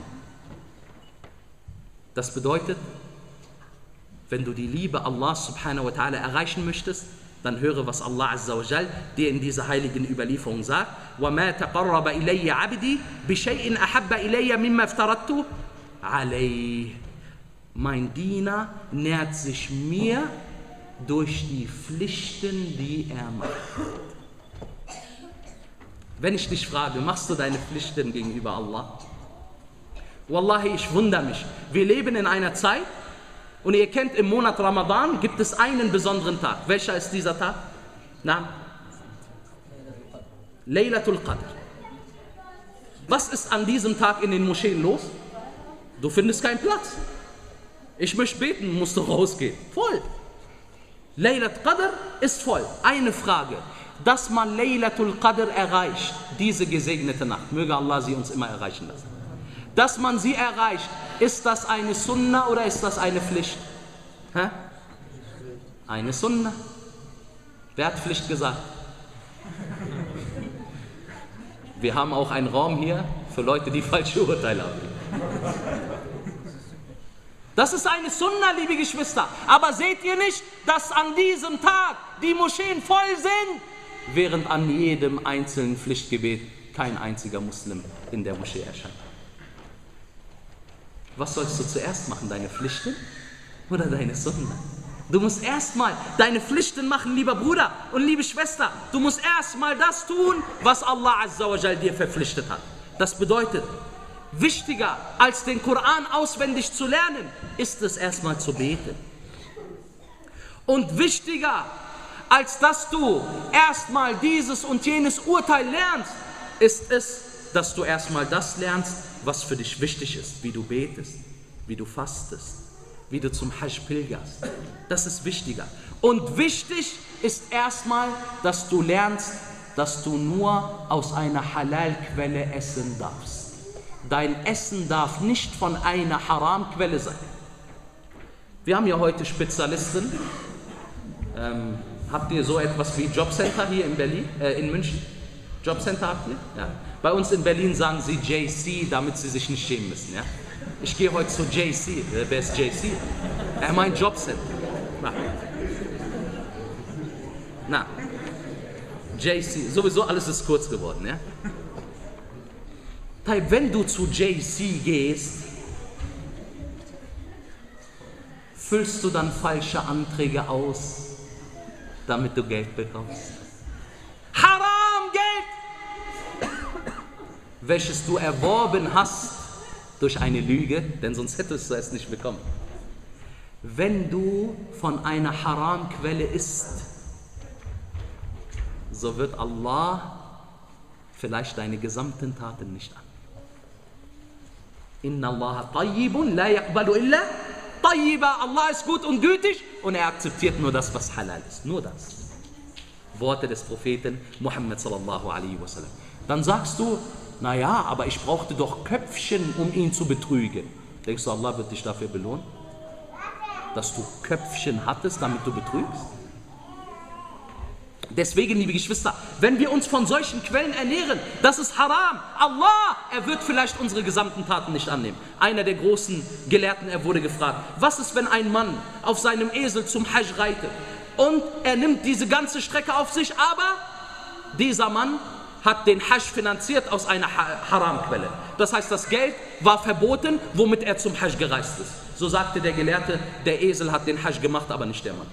Das bedeutet, wenn du die Liebe Allah subhanahu wa ta'ala erreichen möchtest, dann höre, was Allah azza wa jal dir in dieser heiligen Überlieferung sagt. وَمَا تَقَرَّبَ إِلَيَّ عَبْدِي بِشَيْءٍ أَحَبَّ إِلَيَّ مِمَّا افْتَرَضْتُ عَلَيْهِ. Mein Diener nähert sich mir durch die Pflichten, die er macht. Wenn ich dich frage, machst du deine Pflichten gegenüber Allah? Wallahi, ich wundere mich. Wir leben in einer Zeit, und ihr kennt, im Monat Ramadan gibt es einen besonderen Tag. Welcher ist dieser Tag? Na? Laylatul Qadr. Was ist an diesem Tag in den Moscheen los? Du findest keinen Platz. Ich möchte beten, musst du rausgehen. Voll. Laylatul Qadr ist voll. Eine Frage. Dass man Laylatul Qadr erreicht, diese gesegnete Nacht, möge Allah sie uns immer erreichen lassen. Dass man sie erreicht, ist das eine Sunna oder ist das eine Pflicht? Hä? Eine Sunna. Wer hat Pflicht gesagt? Wir haben auch einen Raum hier für Leute, die falsche Urteile haben. Das ist eine Sunna, liebe Geschwister. Aber seht ihr nicht, dass an diesem Tag die Moscheen voll sind, während an jedem einzelnen Pflichtgebet kein einziger Muslim in der Moschee erscheint? Was sollst du zuerst machen, deine Pflichten oder deine Sunna? Du musst erstmal deine Pflichten machen, lieber Bruder und liebe Schwester. Du musst erstmal das tun, was Allah azza wa jal dir verpflichtet hat. Das bedeutet, wichtiger als den Koran auswendig zu lernen, ist es erstmal zu beten. Und wichtiger als dass du erstmal dieses und jenes Urteil lernst, ist es, dass du erstmal das lernst, was für dich wichtig ist, wie du betest, wie du fastest, wie du zum Hajj pilgerst. Das ist wichtiger. Und wichtig ist erstmal, dass du lernst, dass du nur aus einer Halal-Quelle essen darfst. Dein Essen darf nicht von einer Haram-Quelle sein. Wir haben ja heute Spezialisten. Ähm, habt ihr so etwas wie Jobcenter hier in Berlin, äh, in München? Jobcenter habt ihr? Ja. Bei uns in Berlin sagen sie J C, damit sie sich nicht schämen müssen. Ja? Ich gehe heute zu J C. Wer ist J C? Er meint Jobcenter. Na. Na. J C. Sowieso alles ist kurz geworden. Ja? Wenn du zu J C gehst, füllst du dann falsche Anträge aus, damit du Geld bekommst. Haram Geld! Welches du erworben hast durch eine Lüge, denn sonst hättest du es nicht bekommen. wenn du von einer Haram-Quelle isst, so wird Allah vielleicht deine gesamten Taten nicht an. Inna Allah tayyibun la yaqbalu illa tayyiba. Allah ist gut und gütig und er akzeptiert nur das, was halal ist. Nur das. Worte des Propheten Muhammad sallallahu alaihi wasallam. Dann sagst du, naja, aber ich brauchte doch Köpfchen, um ihn zu betrügen. Denkst du, Allah wird dich dafür belohnen? Dass du Köpfchen hattest, damit du betrügst? Deswegen, liebe Geschwister, wenn wir uns von solchen Quellen ernähren, das ist haram. Allah, er wird vielleicht unsere gesamten Taten nicht annehmen. Einer der großen Gelehrten, er wurde gefragt, was ist, wenn ein Mann auf seinem Esel zum Hajj reitet und er nimmt diese ganze Strecke auf sich, aber dieser Mann hat den Hajj finanziert aus einer Haram-Quelle. Das heißt, das Geld war verboten, womit er zum Hajj gereist ist. So sagte der Gelehrte, der Esel hat den Hajj gemacht, aber nicht der Mann.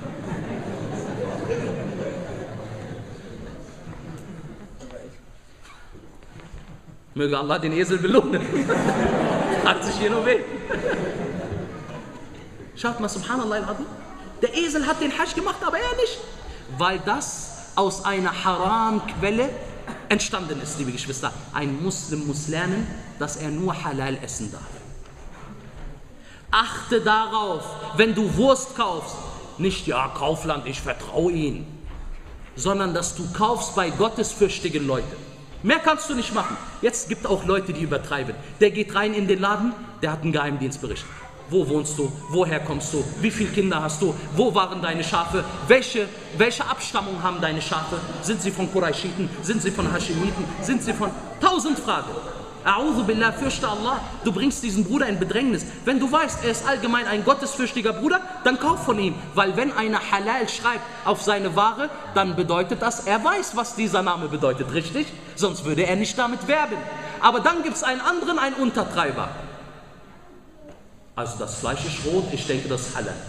Möge Allah den Esel belohnen. Fragt sich hier nur weh. Schaut mal, subhanallah al-Azim. Der Esel hat den Hajj gemacht, aber er nicht. Weil das aus einer Haram-Quelle entstanden ist, liebe Geschwister. Ein Muslim muss lernen, dass er nur halal essen darf. Achte darauf, wenn du Wurst kaufst, nicht, ja, Kaufland, ich vertraue ihnen, sondern dass du kaufst bei gottesfürchtigen Leuten. Mehr kannst du nicht machen. Jetzt gibt es auch Leute, die übertreiben. Der geht rein in den Laden, der hat einen Geheimdienstbericht. Wo wohnst du? Woher kommst du? Wie viele Kinder hast du? Wo waren deine Schafe? Welche, welche Abstammung haben deine Schafe? Sind sie von Qurayshiten? Sind sie von Hashemiten? Sind sie von... Tausend Fragen. A'udhu billah, fürchte Allah. Du bringst diesen Bruder in Bedrängnis. Wenn du weißt, er ist allgemein ein gottesfürchtiger Bruder, dann kauf von ihm. Weil wenn einer Halal schreibt auf seine Ware, dann bedeutet das, er weiß, was dieser Name bedeutet, richtig? Sonst würde er nicht damit werben. Aber dann gibt es einen anderen, einen Untertreiber. Also das Fleisch ist rot, ich denke, das ist halal.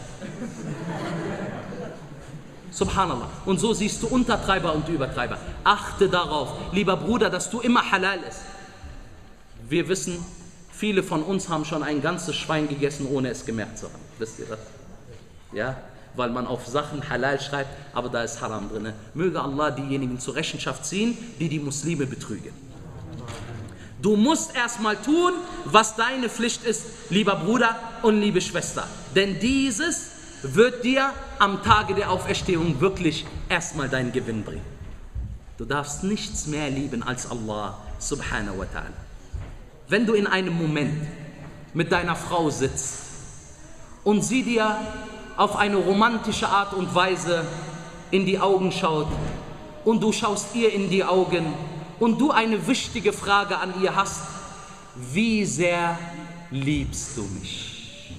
Subhanallah. Und so siehst du Untertreiber und Übertreiber. Achte darauf, lieber Bruder, dass du immer halal isst. Wir wissen, viele von uns haben schon ein ganzes Schwein gegessen, ohne es gemerkt zu haben. Wisst ihr das? Ja? Weil man auf Sachen halal schreibt, aber da ist Haram drin. Möge Allah diejenigen zur Rechenschaft ziehen, die die Muslime betrügen. Du musst erstmal tun, was deine Pflicht ist, lieber Bruder und liebe Schwester. Denn dieses wird dir am Tage der Auferstehung wirklich erstmal deinen Gewinn bringen. Du darfst nichts mehr lieben als Allah subhanahu wa ta'ala. Wenn du in einem Moment mit deiner Frau sitzt und sie dir auf eine romantische Art und Weise in die Augen schaut und du schaust ihr in die Augen und du eine wichtige Frage an ihr hast, wie sehr liebst du mich?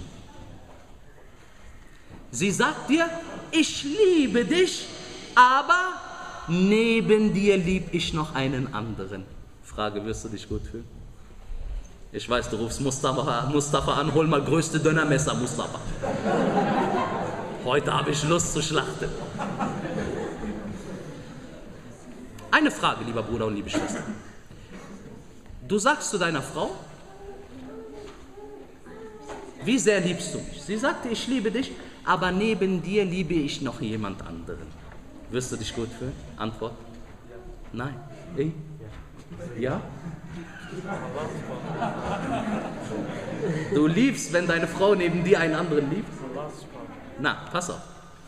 Sie sagt dir, ich liebe dich, aber neben dir lieb ich noch einen anderen. Frage, wirst du dich gut fühlen? Ich weiß, du rufst Mustafa, Mustafa an, hol mal größte Dönermesser, Mustafa. Heute habe ich Lust zu schlachten. Eine Frage, lieber Bruder und liebe Schwester. Du sagst zu deiner Frau, wie sehr liebst du mich? Sie sagte, ich liebe dich, aber neben dir liebe ich noch jemand anderen. Wirst du dich gut fühlen? Antwort? Nein. Ich? Ja? Du liebst, wenn deine Frau neben dir einen anderen liebt? Na, pass auf.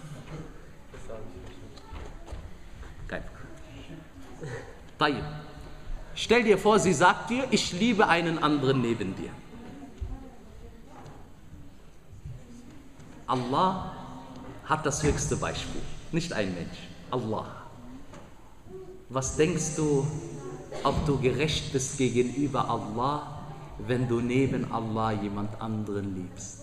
Kein Problem. Stell dir vor, sie sagt dir, ich liebe einen anderen neben dir. Allah hat das höchste Beispiel, nicht ein Mensch. Allah. Was denkst du, ob du gerecht bist gegenüber Allah, wenn du neben Allah jemand anderen liebst?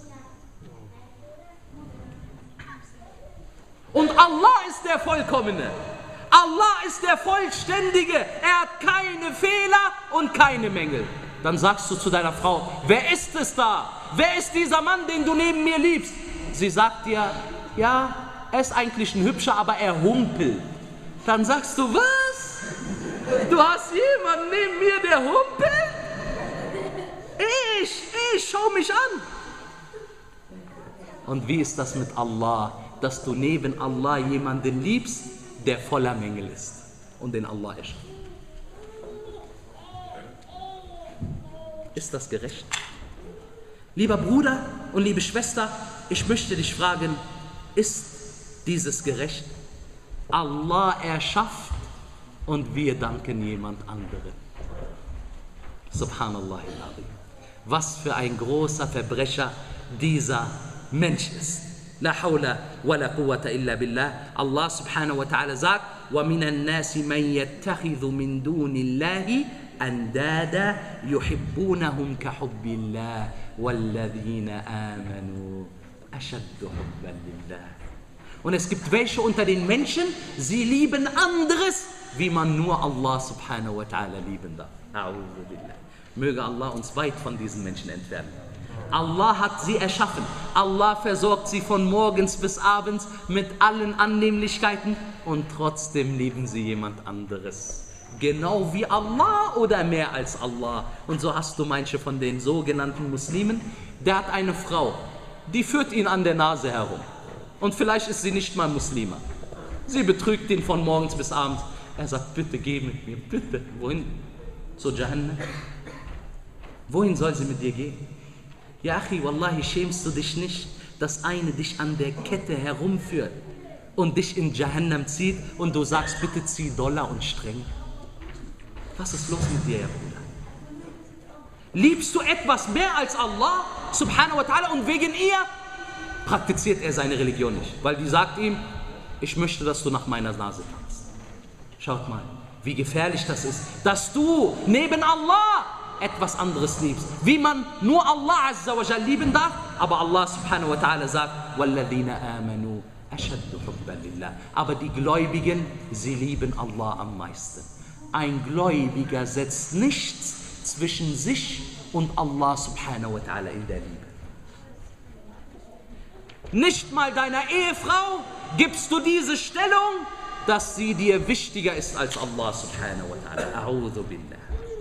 Und Allah ist der Vollkommene. Allah ist der Vollständige. Er hat keine Fehler und keine Mängel. Dann sagst du zu deiner Frau, wer ist es da? Wer ist dieser Mann, den du neben mir liebst? Sie sagt dir, ja, er ist eigentlich ein Hübscher, aber er humpelt. Dann sagst du, was? Du hast jemanden neben mir, der humpelt? Ich, ich, schau mich an. Und wie ist das mit Allah, dass du neben Allah jemanden liebst, der voller Mängel ist und den Allah erschafft? Ist das gerecht? Lieber Bruder und liebe Schwester, ich möchte dich fragen, ist dieses gerecht? Allah erschafft und wir danken jemand anderem. Subhanallah. Was für ein großer Verbrecher dieser Mensch ist. La hawla wa la quwwata illa billah. Allah subhanahu wa ta'ala sagt, وَمِنَ النَّاسِ مَنْ يَتَّخِذُ مِنْ دُونِ اللَّهِ أَنْدَادًا يُحِبُّونَهُمْ كَحُبِّ اللَّهِ وَالَّذِينَ آمَنُوا أَشَدُّ حُبًّا لِلَّهِ. Und es gibt welche unter den Menschen, sie lieben anderes, wie man nur Allah subhanahu wa ta'ala lieben darf. A'udhu billah. Möge Allah uns weit von diesen Menschen entfernen. Allah hat sie erschaffen. Allah versorgt sie von morgens bis abends mit allen Annehmlichkeiten und trotzdem lieben sie jemand anderes. Genau wie Allah oder mehr als Allah. Und so hast du manche von den sogenannten Muslimen, der hat eine Frau, die führt ihn an der Nase herum. Und vielleicht ist sie nicht mal Muslima. Sie betrügt ihn von morgens bis abends. Er sagt, bitte geh mit mir, bitte. Wohin? Zu Jahannam. Wohin soll sie mit dir gehen? Ja, Achi, wallahi, schämst du dich nicht, dass eine dich an der Kette herumführt und dich in Jahannam zieht und du sagst, bitte zieh doller und streng? Was ist los mit dir, ja Bruder? Liebst du etwas mehr als Allah, subhanahu wa ta'ala, und wegen ihr praktiziert er seine Religion nicht, weil die sagt ihm, ich möchte, dass du nach meiner Nase tanzt. Schaut mal, wie gefährlich das ist, dass du neben Allah etwas anderes liebst, wie man nur Allah azza wa jal lieben darf, aber Allah subhanahu wa ta'ala sagt, وَالَّذِينَ آمَنُوا أَشَدُّ حُبًّا لِلَّهِ. Aber die Gläubigen, sie lieben Allah am meisten. Ein Gläubiger setzt nichts zwischen sich und Allah subhanahu wa ta'ala in der Liebe. Nicht mal deiner Ehefrau gibst du diese Stellung, dass sie dir wichtiger ist als Allah subhanahu wa ta'ala. A'udhu billah.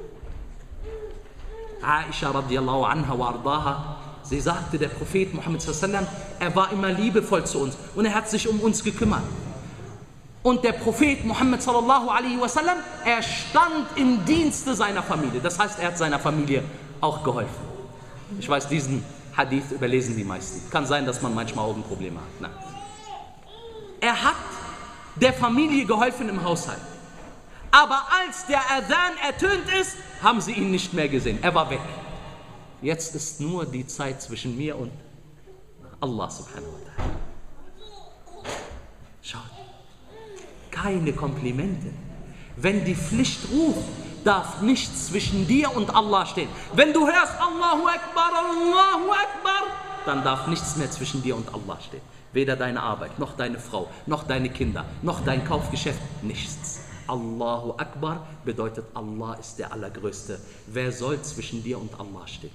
Aisha radiallahu anha wa ardaha, sie sagte, der Prophet Muhammad sallallahu alaihi wasallam, er war immer liebevoll zu uns und er hat sich um uns gekümmert. Und der Prophet Muhammad sallallahu alaihi wasallam, er stand im Dienste seiner Familie. Das heißt, er hat seiner Familie auch geholfen. Ich weiß, diesen Hadith überlesen die meisten. Kann sein, dass man manchmal Augenprobleme hat. Nein. Er hat der Familie geholfen im Haushalt. Aber als der Adhan ertönt ist, haben sie ihn nicht mehr gesehen. Er war weg. Jetzt ist nur die Zeit zwischen mir und Allah subhanahu wa ta'ala. Schaut. Keine Komplimente. Wenn die Pflicht ruft, darf nichts zwischen dir und Allah stehen. Wenn du hörst Allahu Akbar, Allahu Akbar, dann darf nichts mehr zwischen dir und Allah stehen. Weder deine Arbeit, noch deine Frau, noch deine Kinder, noch dein Kaufgeschäft, nichts. Allahu Akbar bedeutet, Allah ist der Allergrößte. Wer soll zwischen dir und Allah stehen?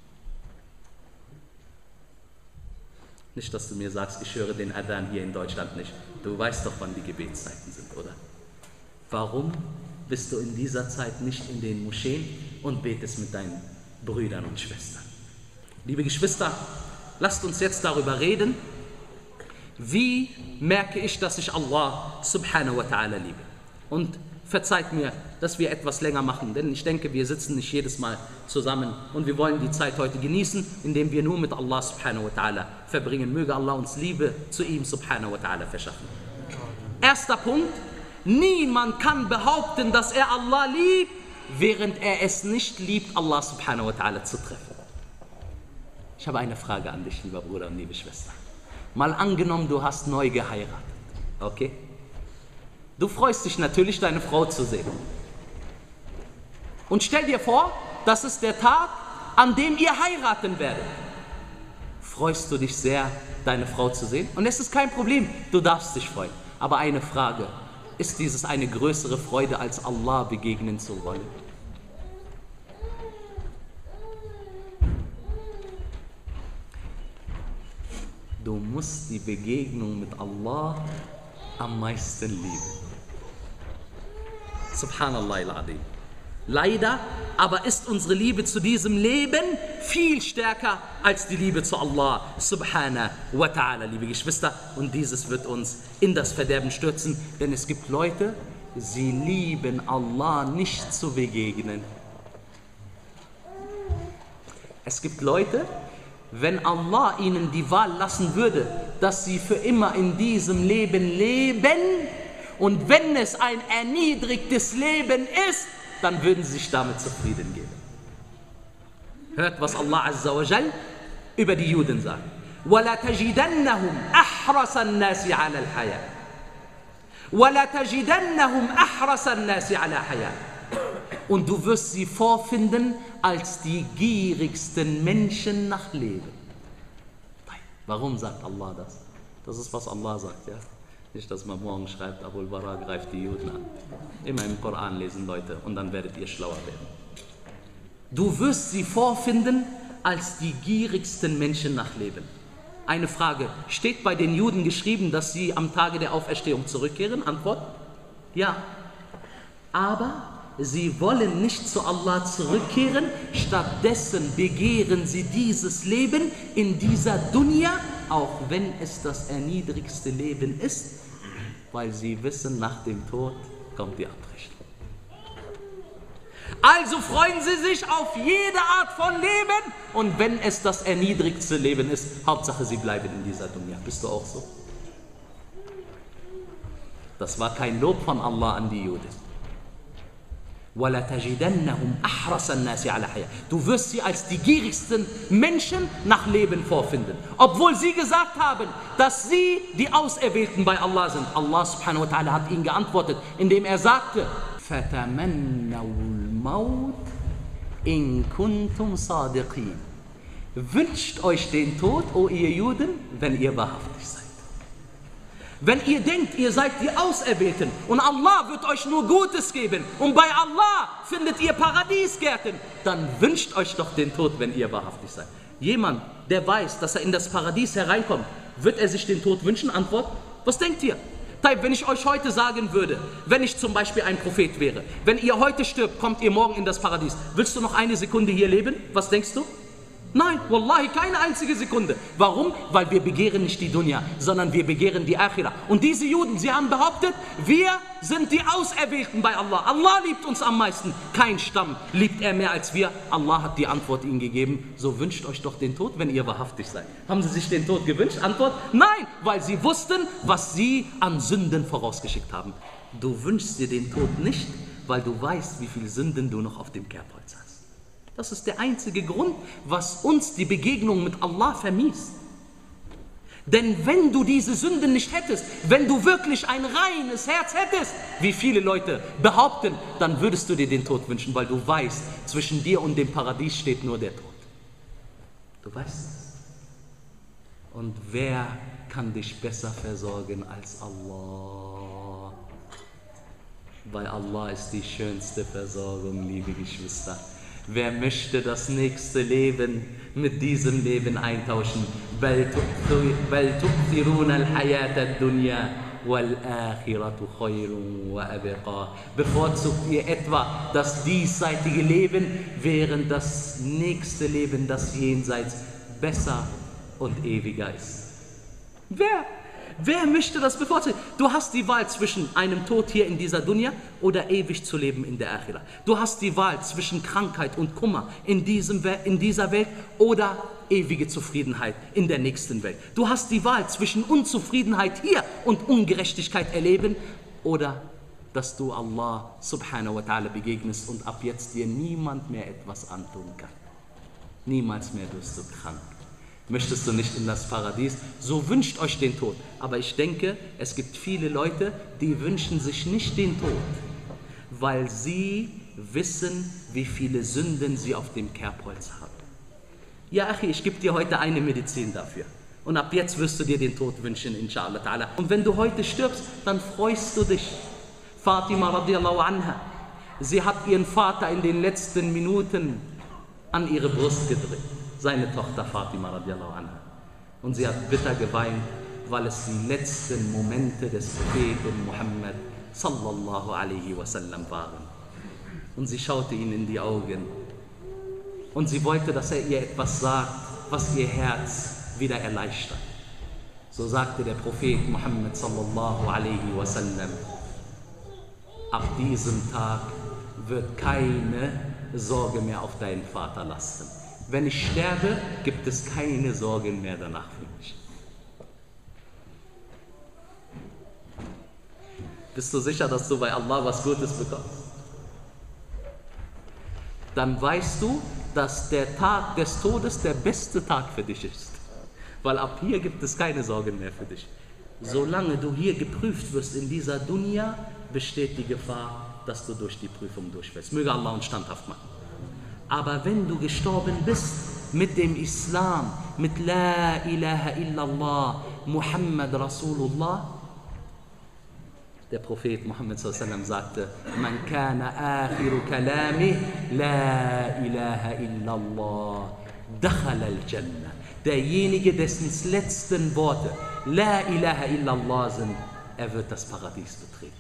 Nicht, dass du mir sagst, ich höre den Adhan hier in Deutschland nicht. Du weißt doch, wann die Gebetszeiten sind, oder? Warum bist du in dieser Zeit nicht in den Moscheen und betest mit deinen Brüdern und Schwestern? Liebe Geschwister, lasst uns jetzt darüber reden, wie merke ich, dass ich Allah subhanahu wa ta'ala liebe. Und verzeiht mir, dass wir etwas länger machen, denn ich denke, wir sitzen nicht jedes Mal zusammen und wir wollen die Zeit heute genießen, indem wir nur mit Allah subhanahu wa ta'ala verbringen. Möge Allah uns Liebe zu ihm subhanahu wa ta'ala verschaffen. Erster Punkt, niemand kann behaupten, dass er Allah liebt, während er es nicht liebt, Allah subhanahu wa ta'ala zu treffen. Ich habe eine Frage an dich, lieber Bruder und liebe Schwester. Mal angenommen, du hast neu geheiratet, okay? Du freust dich natürlich, deine Frau zu sehen. Und stell dir vor, das ist der Tag, an dem ihr heiraten werdet. Freust du dich sehr, deine Frau zu sehen? Und es ist kein Problem, du darfst dich freuen. Aber eine Frage, ist dieses eine größere Freude, als Allah begegnen zu wollen? Du musst die Begegnung mit Allah am meisten lieben. Subhanallah al-Azim. Leider aber ist unsere Liebe zu diesem Leben viel stärker als die Liebe zu Allah subhanahu wa ta'ala, liebe Geschwister. Und dieses wird uns in das Verderben stürzen, denn es gibt Leute, sie lieben Allah nicht zu begegnen. Es gibt Leute, wenn Allah ihnen die Wahl lassen würde, dass sie für immer in diesem Leben leben, und wenn es ein erniedrigtes Leben ist, dann würden sie sich damit zufrieden geben. Hört, was Allah Azza wa Jal über die Juden sagt. وَلَا تَجِدَنَّهُمْ أَحْرَسَ النَّاسِ عَلَى الْحَيَاةِ وَلَا تَجِدَنَّهُمْ أَحْرَسَ النَّاسِ عَلَى حَيَاةِ. Und du wirst sie vorfinden als die gierigsten Menschen nach Leben. Warum sagt Allah das? Das ist, was Allah sagt, ja. Nicht, dass man morgen schreibt, Abul Bara greift die Juden an. Immer im Koran lesen, Leute, und dann werdet ihr schlauer werden. Du wirst sie vorfinden als die gierigsten Menschen nach Leben. Eine Frage, steht bei den Juden geschrieben, dass sie am Tage der Auferstehung zurückkehren? Antwort, ja. Aber sie wollen nicht zu Allah zurückkehren, stattdessen begehren sie dieses Leben in dieser Dunya, auch wenn es das erniedrigste Leben ist, weil sie wissen, nach dem Tod kommt die Abrechnung. Also freuen sie sich auf jede Art von Leben, und wenn es das erniedrigste Leben ist, Hauptsache sie bleiben in dieser Dunya. Bist du auch so? Das war kein Lob von Allah an die Juden. وَلَا تَجِدَنَّهُمْ أَحْرَسَ النَّاسِ عَلَى حَيَاةٍ. Du wirst sie als die gierigsten Menschen nach Leben vorfinden. Obwohl sie gesagt haben, dass sie die Auserwählten bei Allah sind. Allah subhanahu wa ta'ala hat ihnen geantwortet, indem er sagte, فَتَمَنَّوُا الْمَوْتِ إِن كُنْتُمْ صَادِقِينَ. Wünscht euch den Tod, o ihr Juden, wenn ihr wahrhaftig seid. Wenn ihr denkt, ihr seid die Auserwählten und Allah wird euch nur Gutes geben und bei Allah findet ihr Paradiesgärten, dann wünscht euch doch den Tod, wenn ihr wahrhaftig seid. Jemand, der weiß, dass er in das Paradies hereinkommt, wird er sich den Tod wünschen? Antwort, was denkt ihr? Wenn ich euch heute sagen würde, wenn ich zum Beispiel ein Prophet wäre, wenn ihr heute stirbt, kommt ihr morgen in das Paradies, willst du noch eine Sekunde hier leben? Was denkst du? Nein, wallahi, keine einzige Sekunde. Warum? Weil wir begehren nicht die Dunya, sondern wir begehren die Akhira. Und diese Juden, sie haben behauptet, wir sind die Auserwählten bei Allah. Allah liebt uns am meisten. Kein Stamm liebt er mehr als wir. Allah hat die Antwort ihnen gegeben, so wünscht euch doch den Tod, wenn ihr wahrhaftig seid. Haben sie sich den Tod gewünscht? Antwort, nein, weil sie wussten, was sie an Sünden vorausgeschickt haben. Du wünschst dir den Tod nicht, weil du weißt, wie viele Sünden du noch auf dem Kerbholz hast. Das ist der einzige Grund, was uns die Begegnung mit Allah vermiest. Denn wenn du diese Sünden nicht hättest, wenn du wirklich ein reines Herz hättest, wie viele Leute behaupten, dann würdest du dir den Tod wünschen, weil du weißt, zwischen dir und dem Paradies steht nur der Tod. Du weißt es. Und wer kann dich besser versorgen als Allah? Weil Allah ist die schönste Versorgung, liebe Geschwister. Wer möchte das nächste Leben mit diesem Leben eintauschen? بَلْ تُؤْثِرُونَ الْحَيَاةَ الدُّنْيَا وَالْآخِرَةُ خَيْرٌ وَأَبْقَى. Bevorzugt ihr etwa das diesseitige Leben, während das nächste Leben, das Jenseits, besser und ewiger ist? Wer? Wer möchte das bevorzugen? Du hast die Wahl zwischen einem Tod hier in dieser Dunya oder ewig zu leben in der Akhira. Du hast die Wahl zwischen Krankheit und Kummer in, diesem, in dieser Welt oder ewige Zufriedenheit in der nächsten Welt. Du hast die Wahl zwischen Unzufriedenheit hier und Ungerechtigkeit erleben oder dass du Allah subhanahu wa ta'ala begegnest und ab jetzt dir niemand mehr etwas antun kann. Niemals mehr wirst du krank. Möchtest du nicht in das Paradies? So wünscht euch den Tod. Aber ich denke, es gibt viele Leute, die wünschen sich nicht den Tod, weil sie wissen, wie viele Sünden sie auf dem Kerbholz haben. Ja, Achi, ich gebe dir heute eine Medizin dafür. Und ab jetzt wirst du dir den Tod wünschen, inshallah ta'ala. Und wenn du heute stirbst, dann freust du dich. Fatima radiallahu anha, sie hat ihren Vater in den letzten Minuten an ihre Brust gedrückt. Seine Tochter Fatima radiallahu anha. Und sie hat bitter geweint, weil es die letzten Momente des Propheten Muhammad sallallahu alaihi wasallam waren. Und sie schaute ihn in die Augen. Und sie wollte, dass er ihr etwas sagt, was ihr Herz wieder erleichtert. So sagte der Prophet Muhammad sallallahu alaihi wasallam: Ab diesem Tag wird keine Sorge mehr auf deinen Vater lasten. Wenn ich sterbe, gibt es keine Sorgen mehr danach für mich. Bist du sicher, dass du bei Allah was Gutes bekommst? Dann weißt du, dass der Tag des Todes der beste Tag für dich ist. Weil ab hier gibt es keine Sorgen mehr für dich. Solange du hier geprüft wirst in dieser Dunya, besteht die Gefahr, dass du durch die Prüfung durchfällst. Möge Allah uns standhaft machen. Aber wenn du gestorben bist mit dem Islam, mit La ilaha illallah, Muhammad Rasulullah, der Prophet Muhammad sallallahu alaihi wasallam sagte: Man kana akhiru kalami La ilaha illallah, dakhala al-Jannah. Derjenige, dessen letzten Worte La ilaha illallah sind, er wird das Paradies betreten.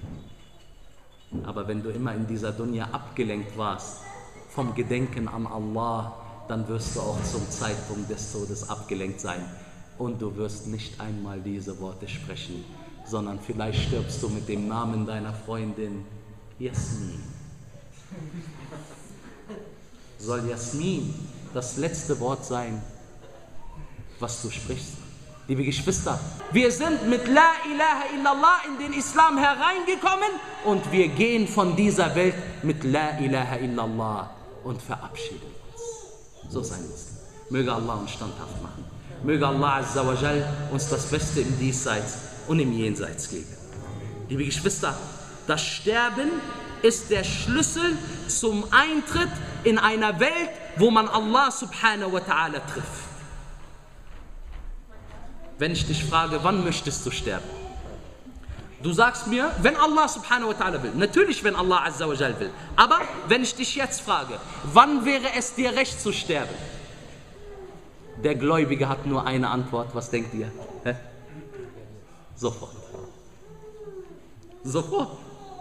Aber wenn du immer in dieser Dunya abgelenkt warst vom Gedenken an Allah, dann wirst du auch zum Zeitpunkt des Todes abgelenkt sein und du wirst nicht einmal diese Worte sprechen, sondern vielleicht stirbst du mit dem Namen deiner Freundin Jasmin. Soll Jasmin das letzte Wort sein, was du sprichst? Liebe Geschwister, wir sind mit La ilaha illallah in den Islam hereingekommen und wir gehen von dieser Welt mit La ilaha illallah und verabschieden uns. So sein Muslim. Möge Allah uns standhaft machen. Möge Allah Azza wa Jal uns das Beste im Diesseits und im Jenseits geben. Liebe Geschwister, das Sterben ist der Schlüssel zum Eintritt in einer Welt, wo man Allah subhanahu wa ta'ala trifft. Wenn ich dich frage, wann möchtest du sterben? Du sagst mir, wenn Allah subhanahu wa ta'ala will. Natürlich, wenn Allah Azza wa Jal will. Aber wenn ich dich jetzt frage, wann wäre es dir recht zu sterben? Der Gläubige hat nur eine Antwort. Was denkt ihr? Hä? Sofort. Sofort.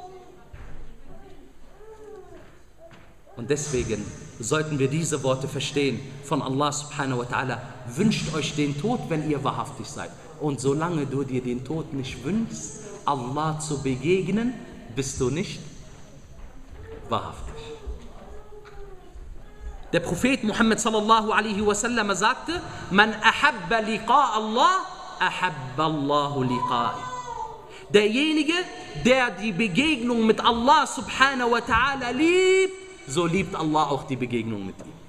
Und deswegen sollten wir diese Worte verstehen von Allah subhanahu wa ta'ala. Wünscht euch den Tod, wenn ihr wahrhaftig seid. Und solange du dir den Tod nicht wünschst, Allah zu begegnen, bist du nicht wahrhaftig. Der Prophet Muhammad sallallahu alaihi wasallam sagte: Man ahabba liqa Allah, ahabba Allahu liqa'i. Derjenige, der die Begegnung mit Allah subhanahu wa ta'ala liebt, so liebt Allah auch die Begegnung mit ihm.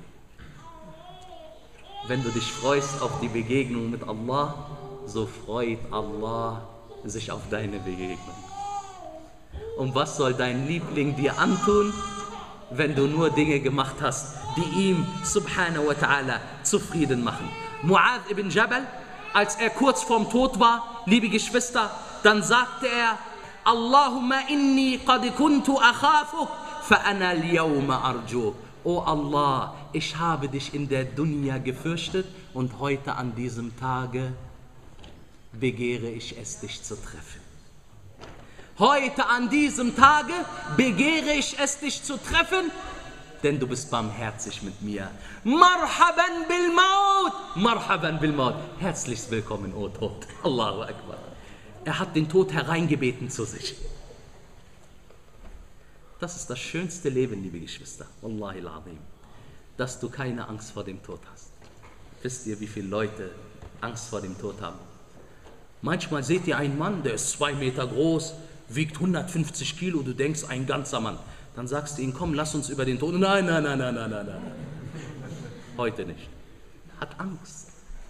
Wenn du dich freust auf die Begegnung mit Allah, so freut Allah sich auf deine Begegnung. Und was soll dein Liebling dir antun, wenn du nur Dinge gemacht hast, die ihm subhanahu wa ta'ala zufrieden machen? Mu'adh ibn Jabal, als er kurz vorm Tod war, liebe Geschwister, dann sagte er: Allahumma inni qad kuntu akhafuk, fa ana al-yawma arjuk. O Allah, ich habe dich in der Dunya gefürchtet und heute an diesem Tage begehre ich es, dich zu treffen. Heute an diesem Tage begehre ich es, dich zu treffen, denn du bist barmherzig mit mir. Marhaban bil Maut, marhaban bil Maut. Herzlichst willkommen, o Tod. Allahu Akbar. Er hat den Tod hereingebeten zu sich. Das ist das schönste Leben, liebe Geschwister. Wallahi al-Azim. Dass du keine Angst vor dem Tod hast. Wisst ihr, wie viele Leute Angst vor dem Tod haben? Manchmal seht ihr einen Mann, der ist zwei Meter groß, wiegt hundertfünfzig Kilo, du denkst, ein ganzer Mann. Dann sagst du ihm: Komm, lass uns über den Tod. Nein, nein, nein, nein, nein, nein, nein. Heute nicht. Hat Angst.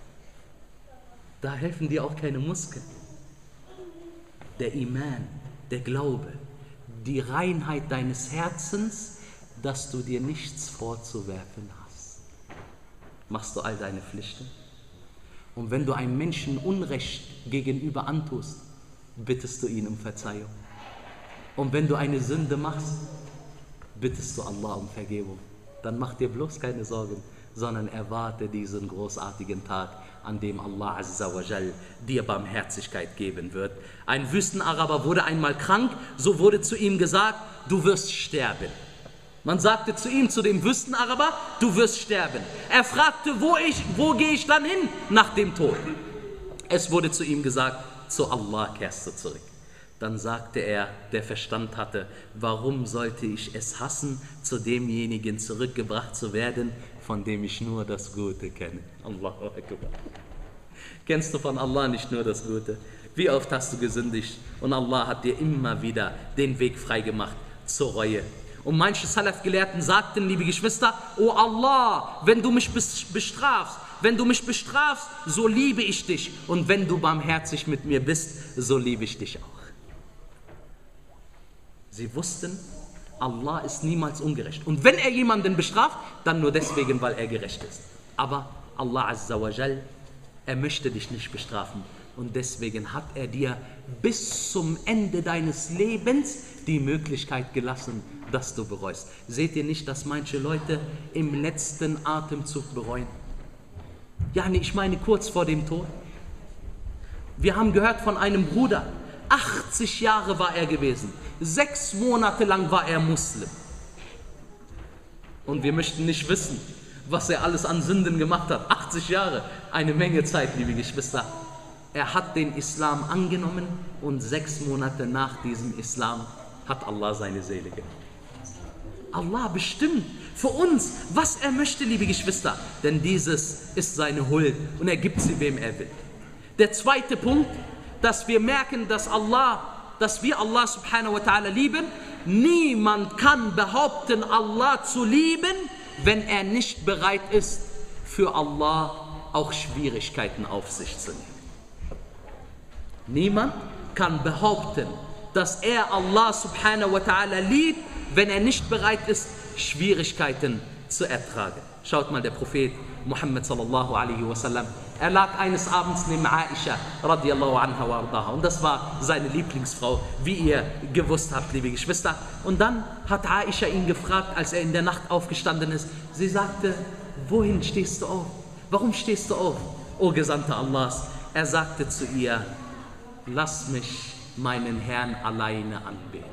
Da helfen dir auch keine Muskeln. Der Iman, der Glaube, die Reinheit deines Herzens, dass du dir nichts vorzuwerfen hast. Machst du all deine Pflichten? Und wenn du einem Menschen Unrecht gegenüber antust, bittest du ihn um Verzeihung. Und wenn du eine Sünde machst, bittest du Allah um Vergebung. Dann mach dir bloß keine Sorgen, sondern erwarte diesen großartigen Tag, an dem Allah Azza wa Jal dir Barmherzigkeit geben wird. Ein Wüstenaraber wurde einmal krank, so wurde zu ihm gesagt: Du wirst sterben. Man sagte zu ihm, zu dem Wüstenaraber, du wirst sterben. Er fragte, wo, ich, wo gehe ich dann hin nach dem Tod? Es wurde zu ihm gesagt, zu Allah kehrst du zurück. Dann sagte er, der Verstand hatte, warum sollte ich es hassen, zu demjenigen zurückgebracht zu werden, von dem ich nur das Gute kenne. Allahu Akbar. Kennst du von Allah nicht nur das Gute? Wie oft hast du gesündigt und Allah hat dir immer wieder den Weg freigemacht zur Reue. Und manche Salaf-Gelehrten sagten, liebe Geschwister, oh Allah, wenn du mich bestrafst, wenn du mich bestrafst, so liebe ich dich. Und wenn du barmherzig mit mir bist, so liebe ich dich auch. Sie wussten, Allah ist niemals ungerecht. Und wenn er jemanden bestraft, dann nur deswegen, weil er gerecht ist. Aber Allah Azza wa Jal, er möchte dich nicht bestrafen. Und deswegen hat er dir bis zum Ende deines Lebens die Möglichkeit gelassen, dass du bereust. Seht ihr nicht, dass manche Leute im letzten Atemzug bereuen? Ja, ich meine kurz vor dem Tod. Wir haben gehört von einem Bruder, achtzig Jahre war er gewesen, sechs Monate lang war er Muslim. Und wir möchten nicht wissen, was er alles an Sünden gemacht hat. achtzig Jahre, eine Menge Zeit, liebe Geschwister. Er hat den Islam angenommen und sechs Monate nach diesem Islam hat Allah seine Seele genommen. Allah bestimmt für uns, was er möchte, liebe Geschwister. Denn dieses ist seine Huld und er gibt sie, wem er will. Der zweite Punkt, dass wir merken, dass Allah, dass wir Allah subhanahu wa ta'ala lieben. Niemand kann behaupten, Allah zu lieben, wenn er nicht bereit ist, für Allah auch Schwierigkeiten auf sich zu nehmen. Niemand kann behaupten, dass er Allah subhanahu wa ta'ala liebt, wenn er nicht bereit ist, Schwierigkeiten zu ertragen. Schaut mal, der Prophet Muhammad sallallahu alaihi wasallam, er lag eines Abends neben Aisha radiallahu anha wa ardaha. Und das war seine Lieblingsfrau, wie ihr gewusst habt, liebe Geschwister. Und dann hat Aisha ihn gefragt, als er in der Nacht aufgestanden ist. Sie sagte, wohin stehst du auf? Warum stehst du auf, o Gesandter Allahs? Er sagte zu ihr, lass mich meinen Herrn alleine anbeten.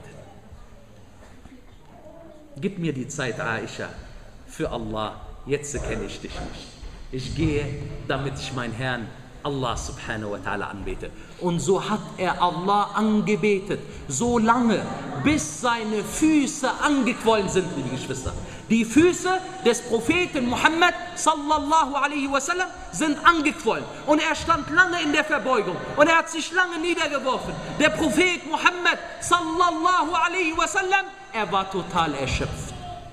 Gib mir die Zeit, Aisha, für Allah, jetzt kenne ich dich nicht. Ich gehe, damit ich meinen Herrn, Allah subhanahu wa ta'ala, anbete. Und so hat er Allah angebetet, so lange, bis seine Füße angequollen sind, liebe Geschwister. Die Füße des Propheten Muhammad sallallahu alaihi wasallam sind angequollen. Und er stand lange in der Verbeugung. Und er hat sich lange niedergeworfen. Der Prophet Muhammad sallallahu alaihi wasallam, er war total erschöpft.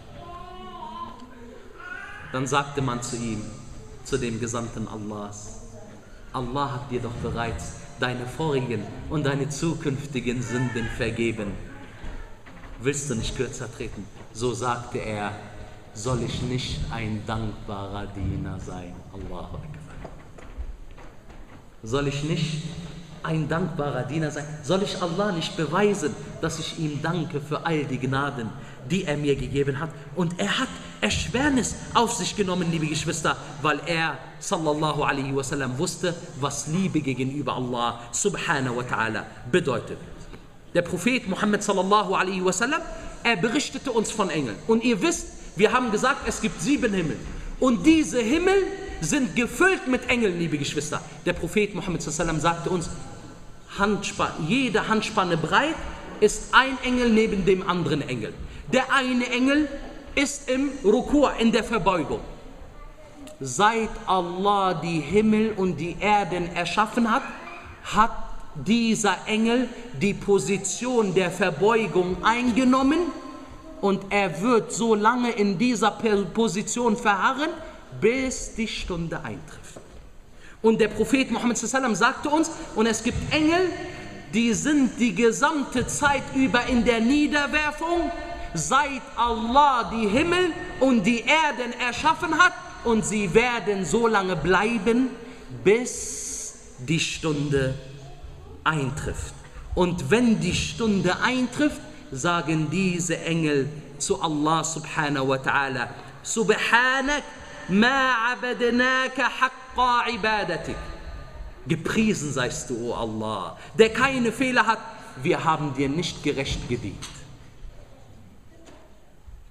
Dann sagte man zu ihm, zu dem Gesandten Allahs, Allah hat dir doch bereits deine vorigen und deine zukünftigen Sünden vergeben. Willst du nicht kürzer treten? So sagte er, soll ich nicht ein dankbarer Diener sein? Allahu Akbar. Soll ich nicht ein dankbarer Diener sein? Soll ich Allah nicht beweisen, dass ich ihm danke für all die Gnaden, die er mir gegeben hat? Und er hat Erschwernis auf sich genommen, liebe Geschwister, weil er sallallahu alaihi wasallam wusste, was Liebe gegenüber Allah subhanahu wa ta'ala bedeutet. Der Prophet Muhammad sallallahu alaihi wasallam, er berichtete uns von Engeln. Und ihr wisst, wir haben gesagt, es gibt sieben Himmel. Und diese Himmel sind gefüllt mit Engeln, liebe Geschwister. Der Prophet Muhammad sallallahu alaihi wasallam sagte uns, Handspanne, jede Handspanne breit ist ein Engel neben dem anderen Engel. Der eine Engel ist im Ruku', in der Verbeugung. Seit Allah die Himmel und die Erden erschaffen hat, hat dieser Engel die Position der Verbeugung eingenommen und er wird so lange in dieser Position verharren, bis die Stunde eintrifft. Und der Prophet Muhammad sallallahu alaihi wasallam sagte uns, und es gibt Engel, die sind die gesamte Zeit über in der Niederwerfung, seit Allah die Himmel und die Erden erschaffen hat, und sie werden so lange bleiben, bis die Stunde eintrifft. Und wenn die Stunde eintrifft, sagen diese Engel zu Allah subhanahu wa ta'ala, Subhanak ma abadnaka haqqa ibadatik. Gepriesen seist du, o Allah, der keine Fehler hat, wir haben dir nicht gerecht gedient.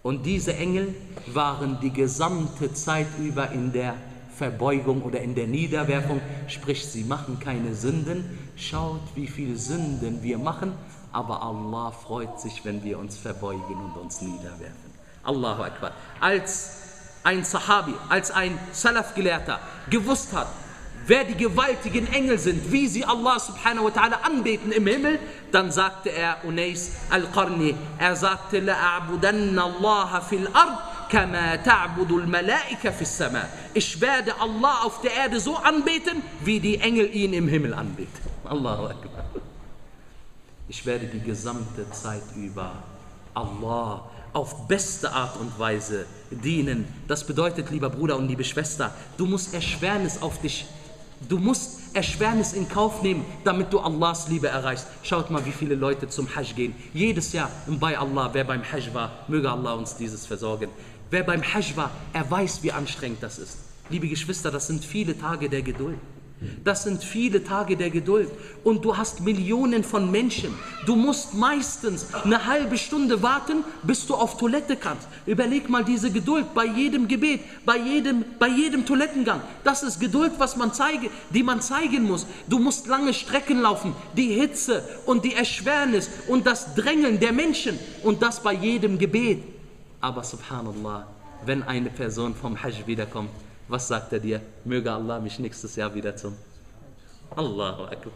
Und diese Engel waren die gesamte Zeit über in der Verbeugung oder in der Niederwerfung, sprich, sie machen keine Sünden. Schaut, wie viele Sünden wir machen, aber Allah freut sich, wenn wir uns verbeugen und uns niederwerfen. Allahu Akbar. Als ein Sahabi, als ein Salaf-Gelehrter gewusst hat, wer die gewaltigen Engel sind, wie sie Allah subhanahu wa ta'ala anbeten im Himmel, dann sagte er, Unais al-Qarni, er sagte, لَأَعْبُدَنَّ اللَّهَ فِي الْأَرْضِ كَمَا تَعْبُدُ الْمَلَائِكَ فِي السَّمَاءِ. Ich werde Allah auf der Erde so anbeten, wie die Engel ihn im Himmel anbeten. Allahu Akbar. Ich werde die gesamte Zeit über Allah auf beste Art und Weise dienen. Das bedeutet, lieber Bruder und liebe Schwester, du musst Erschwernis auf dich, du musst Erschwernis in Kauf nehmen, damit du Allahs Liebe erreichst. Schaut mal, wie viele Leute zum Hajj gehen. Jedes Jahr bei Allah, wer beim Hajj war, möge Allah uns dieses versorgen. Wer beim Hajj war, er weiß, wie anstrengend das ist. Liebe Geschwister, das sind viele Tage der Geduld. Das sind viele Tage der Geduld und du hast Millionen von Menschen. Du musst meistens eine halbe Stunde warten, bis du auf Toilette kannst. Überleg mal diese Geduld bei jedem Gebet, bei jedem, bei jedem Toilettengang. Das ist Geduld, was man zeige, die man zeigen muss. Du musst lange Strecken laufen, die Hitze und die Erschwernis und das Drängeln der Menschen und das bei jedem Gebet. Aber subhanallah, wenn eine Person vom Hajj wiederkommt, was sagt er dir? Möge Allah mich nächstes Jahr wieder zum Allahu Akbar.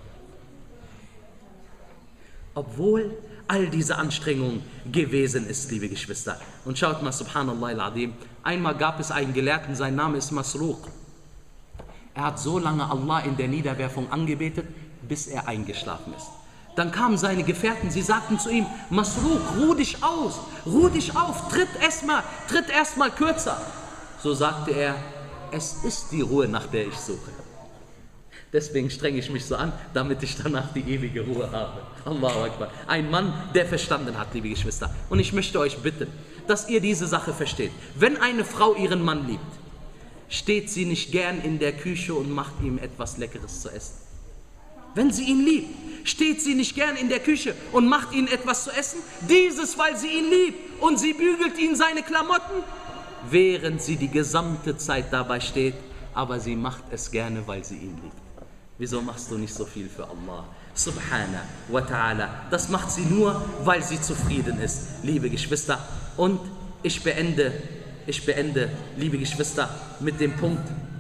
Obwohl all diese Anstrengungen gewesen ist, liebe Geschwister. Und schaut mal, subhanallah al-Azim, einmal gab es einen Gelehrten, sein Name ist Masruq. Er hat so lange Allah in der Niederwerfung angebetet, bis er eingeschlafen ist. Dann kamen seine Gefährten, sie sagten zu ihm, Masruq, ruh dich aus, ruh dich auf, tritt erstmal, tritt erstmal kürzer. So sagte er, es ist die Ruhe, nach der ich suche. Deswegen strenge ich mich so an, damit ich danach die ewige Ruhe habe. Allahu Akbar. Ein Mann, der verstanden hat, liebe Geschwister. Und ich möchte euch bitten, dass ihr diese Sache versteht. Wenn eine Frau ihren Mann liebt, steht sie nicht gern in der Küche und macht ihm etwas Leckeres zu essen. Wenn sie ihn liebt, steht sie nicht gern in der Küche und macht ihm etwas zu essen. Dieses, weil sie ihn liebt und sie bügelt ihm seine Klamotten, während sie die gesamte Zeit dabei steht, aber sie macht es gerne, weil sie ihn liebt. Wieso machst du nicht so viel für Allah? Subhana wa ta'ala. Das macht sie nur, weil sie zufrieden ist, liebe Geschwister. Und ich beende, ich beende, liebe Geschwister, mit dem Punkt.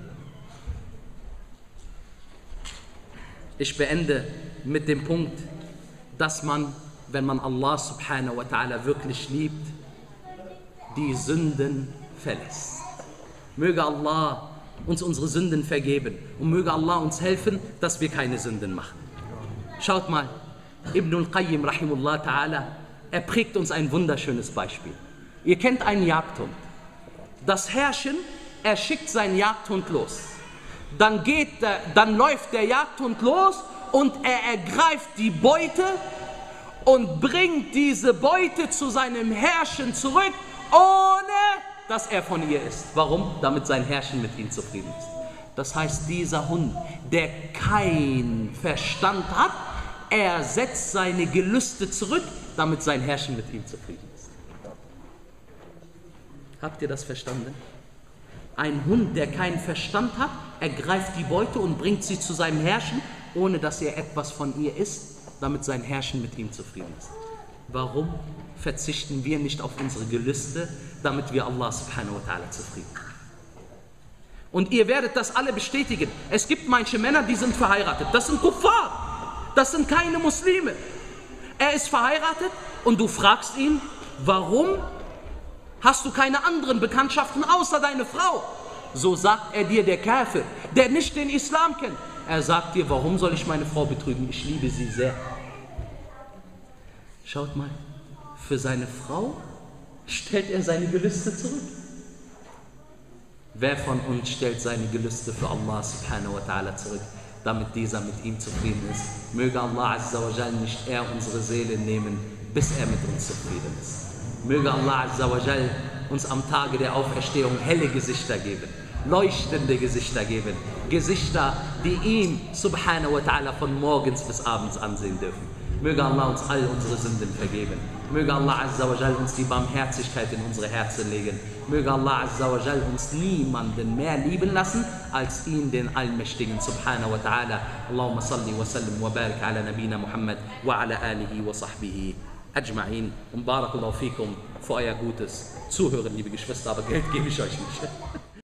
Ich beende mit dem Punkt, dass man, wenn man Allah subhanahu wa ta'ala wirklich liebt, die Sünden verlässt. Möge Allah uns unsere Sünden vergeben und möge Allah uns helfen, dass wir keine Sünden machen. Schaut mal, Ibn al-Qayyim rahimullah ta'ala, er prägt uns ein wunderschönes Beispiel. Ihr kennt einen Jagdhund. Das Herrchen, er schickt seinen Jagdhund los. Dann, geht der, dann läuft der Jagdhund los und er ergreift die Beute und bringt diese Beute zu seinem Herrchen zurück, ohne dass er von ihr ist. Warum? Damit sein Herrchen mit ihm zufrieden ist. Das heißt, dieser Hund, der keinen Verstand hat, er setzt seine Gelüste zurück, damit sein Herrchen mit ihm zufrieden ist. Habt ihr das verstanden? Ein Hund, der keinen Verstand hat, ergreift die Beute und bringt sie zu seinem Herrchen, ohne dass er etwas von ihr isst, damit sein Herrchen mit ihm zufrieden ist. Warum verzichten wir nicht auf unsere Gelüste, damit wir Allah subhanahu wa ta'ala zufrieden sind? Und ihr werdet das alle bestätigen. Es gibt manche Männer, die sind verheiratet. Das sind Kuffar. Das sind keine Muslime. Er ist verheiratet und du fragst ihn, warum hast du keine anderen Bekanntschaften außer deine Frau? So sagt er dir, der Kafir, der nicht den Islam kennt. Er sagt dir, warum soll ich meine Frau betrügen? Ich liebe sie sehr. Schaut mal, für seine Frau stellt er seine Gelüste zurück. Wer von uns stellt seine Gelüste für Allah subhanahu wa ta'ala zurück, damit dieser mit ihm zufrieden ist? Möge Allah azza wa jal nicht er unsere Seele nehmen, bis er mit uns zufrieden ist. Möge Allah azza wa jal uns am Tage der Auferstehung helle Gesichter geben, leuchtende Gesichter geben, Gesichter, die ihm subhanahu wa ta'ala von morgens bis abends ansehen dürfen. Möge Allah uns all unsere Sünden vergeben. Möge Allah Azza wa Jal uns die Barmherzigkeit in unsere Herzen legen. Möge Allah Azza wa Jal uns niemanden mehr lieben lassen als ihn, den Allmächtigen, subhanahu wa ta'ala. Allahumma salli wa sallim wa barik ala nabina Muhammad wa ala alihi wa sahbihi ajma'in. Und barakallahu fikum für euer gutes Zuhören, liebe Geschwister, aber Geld gebe ich euch nicht.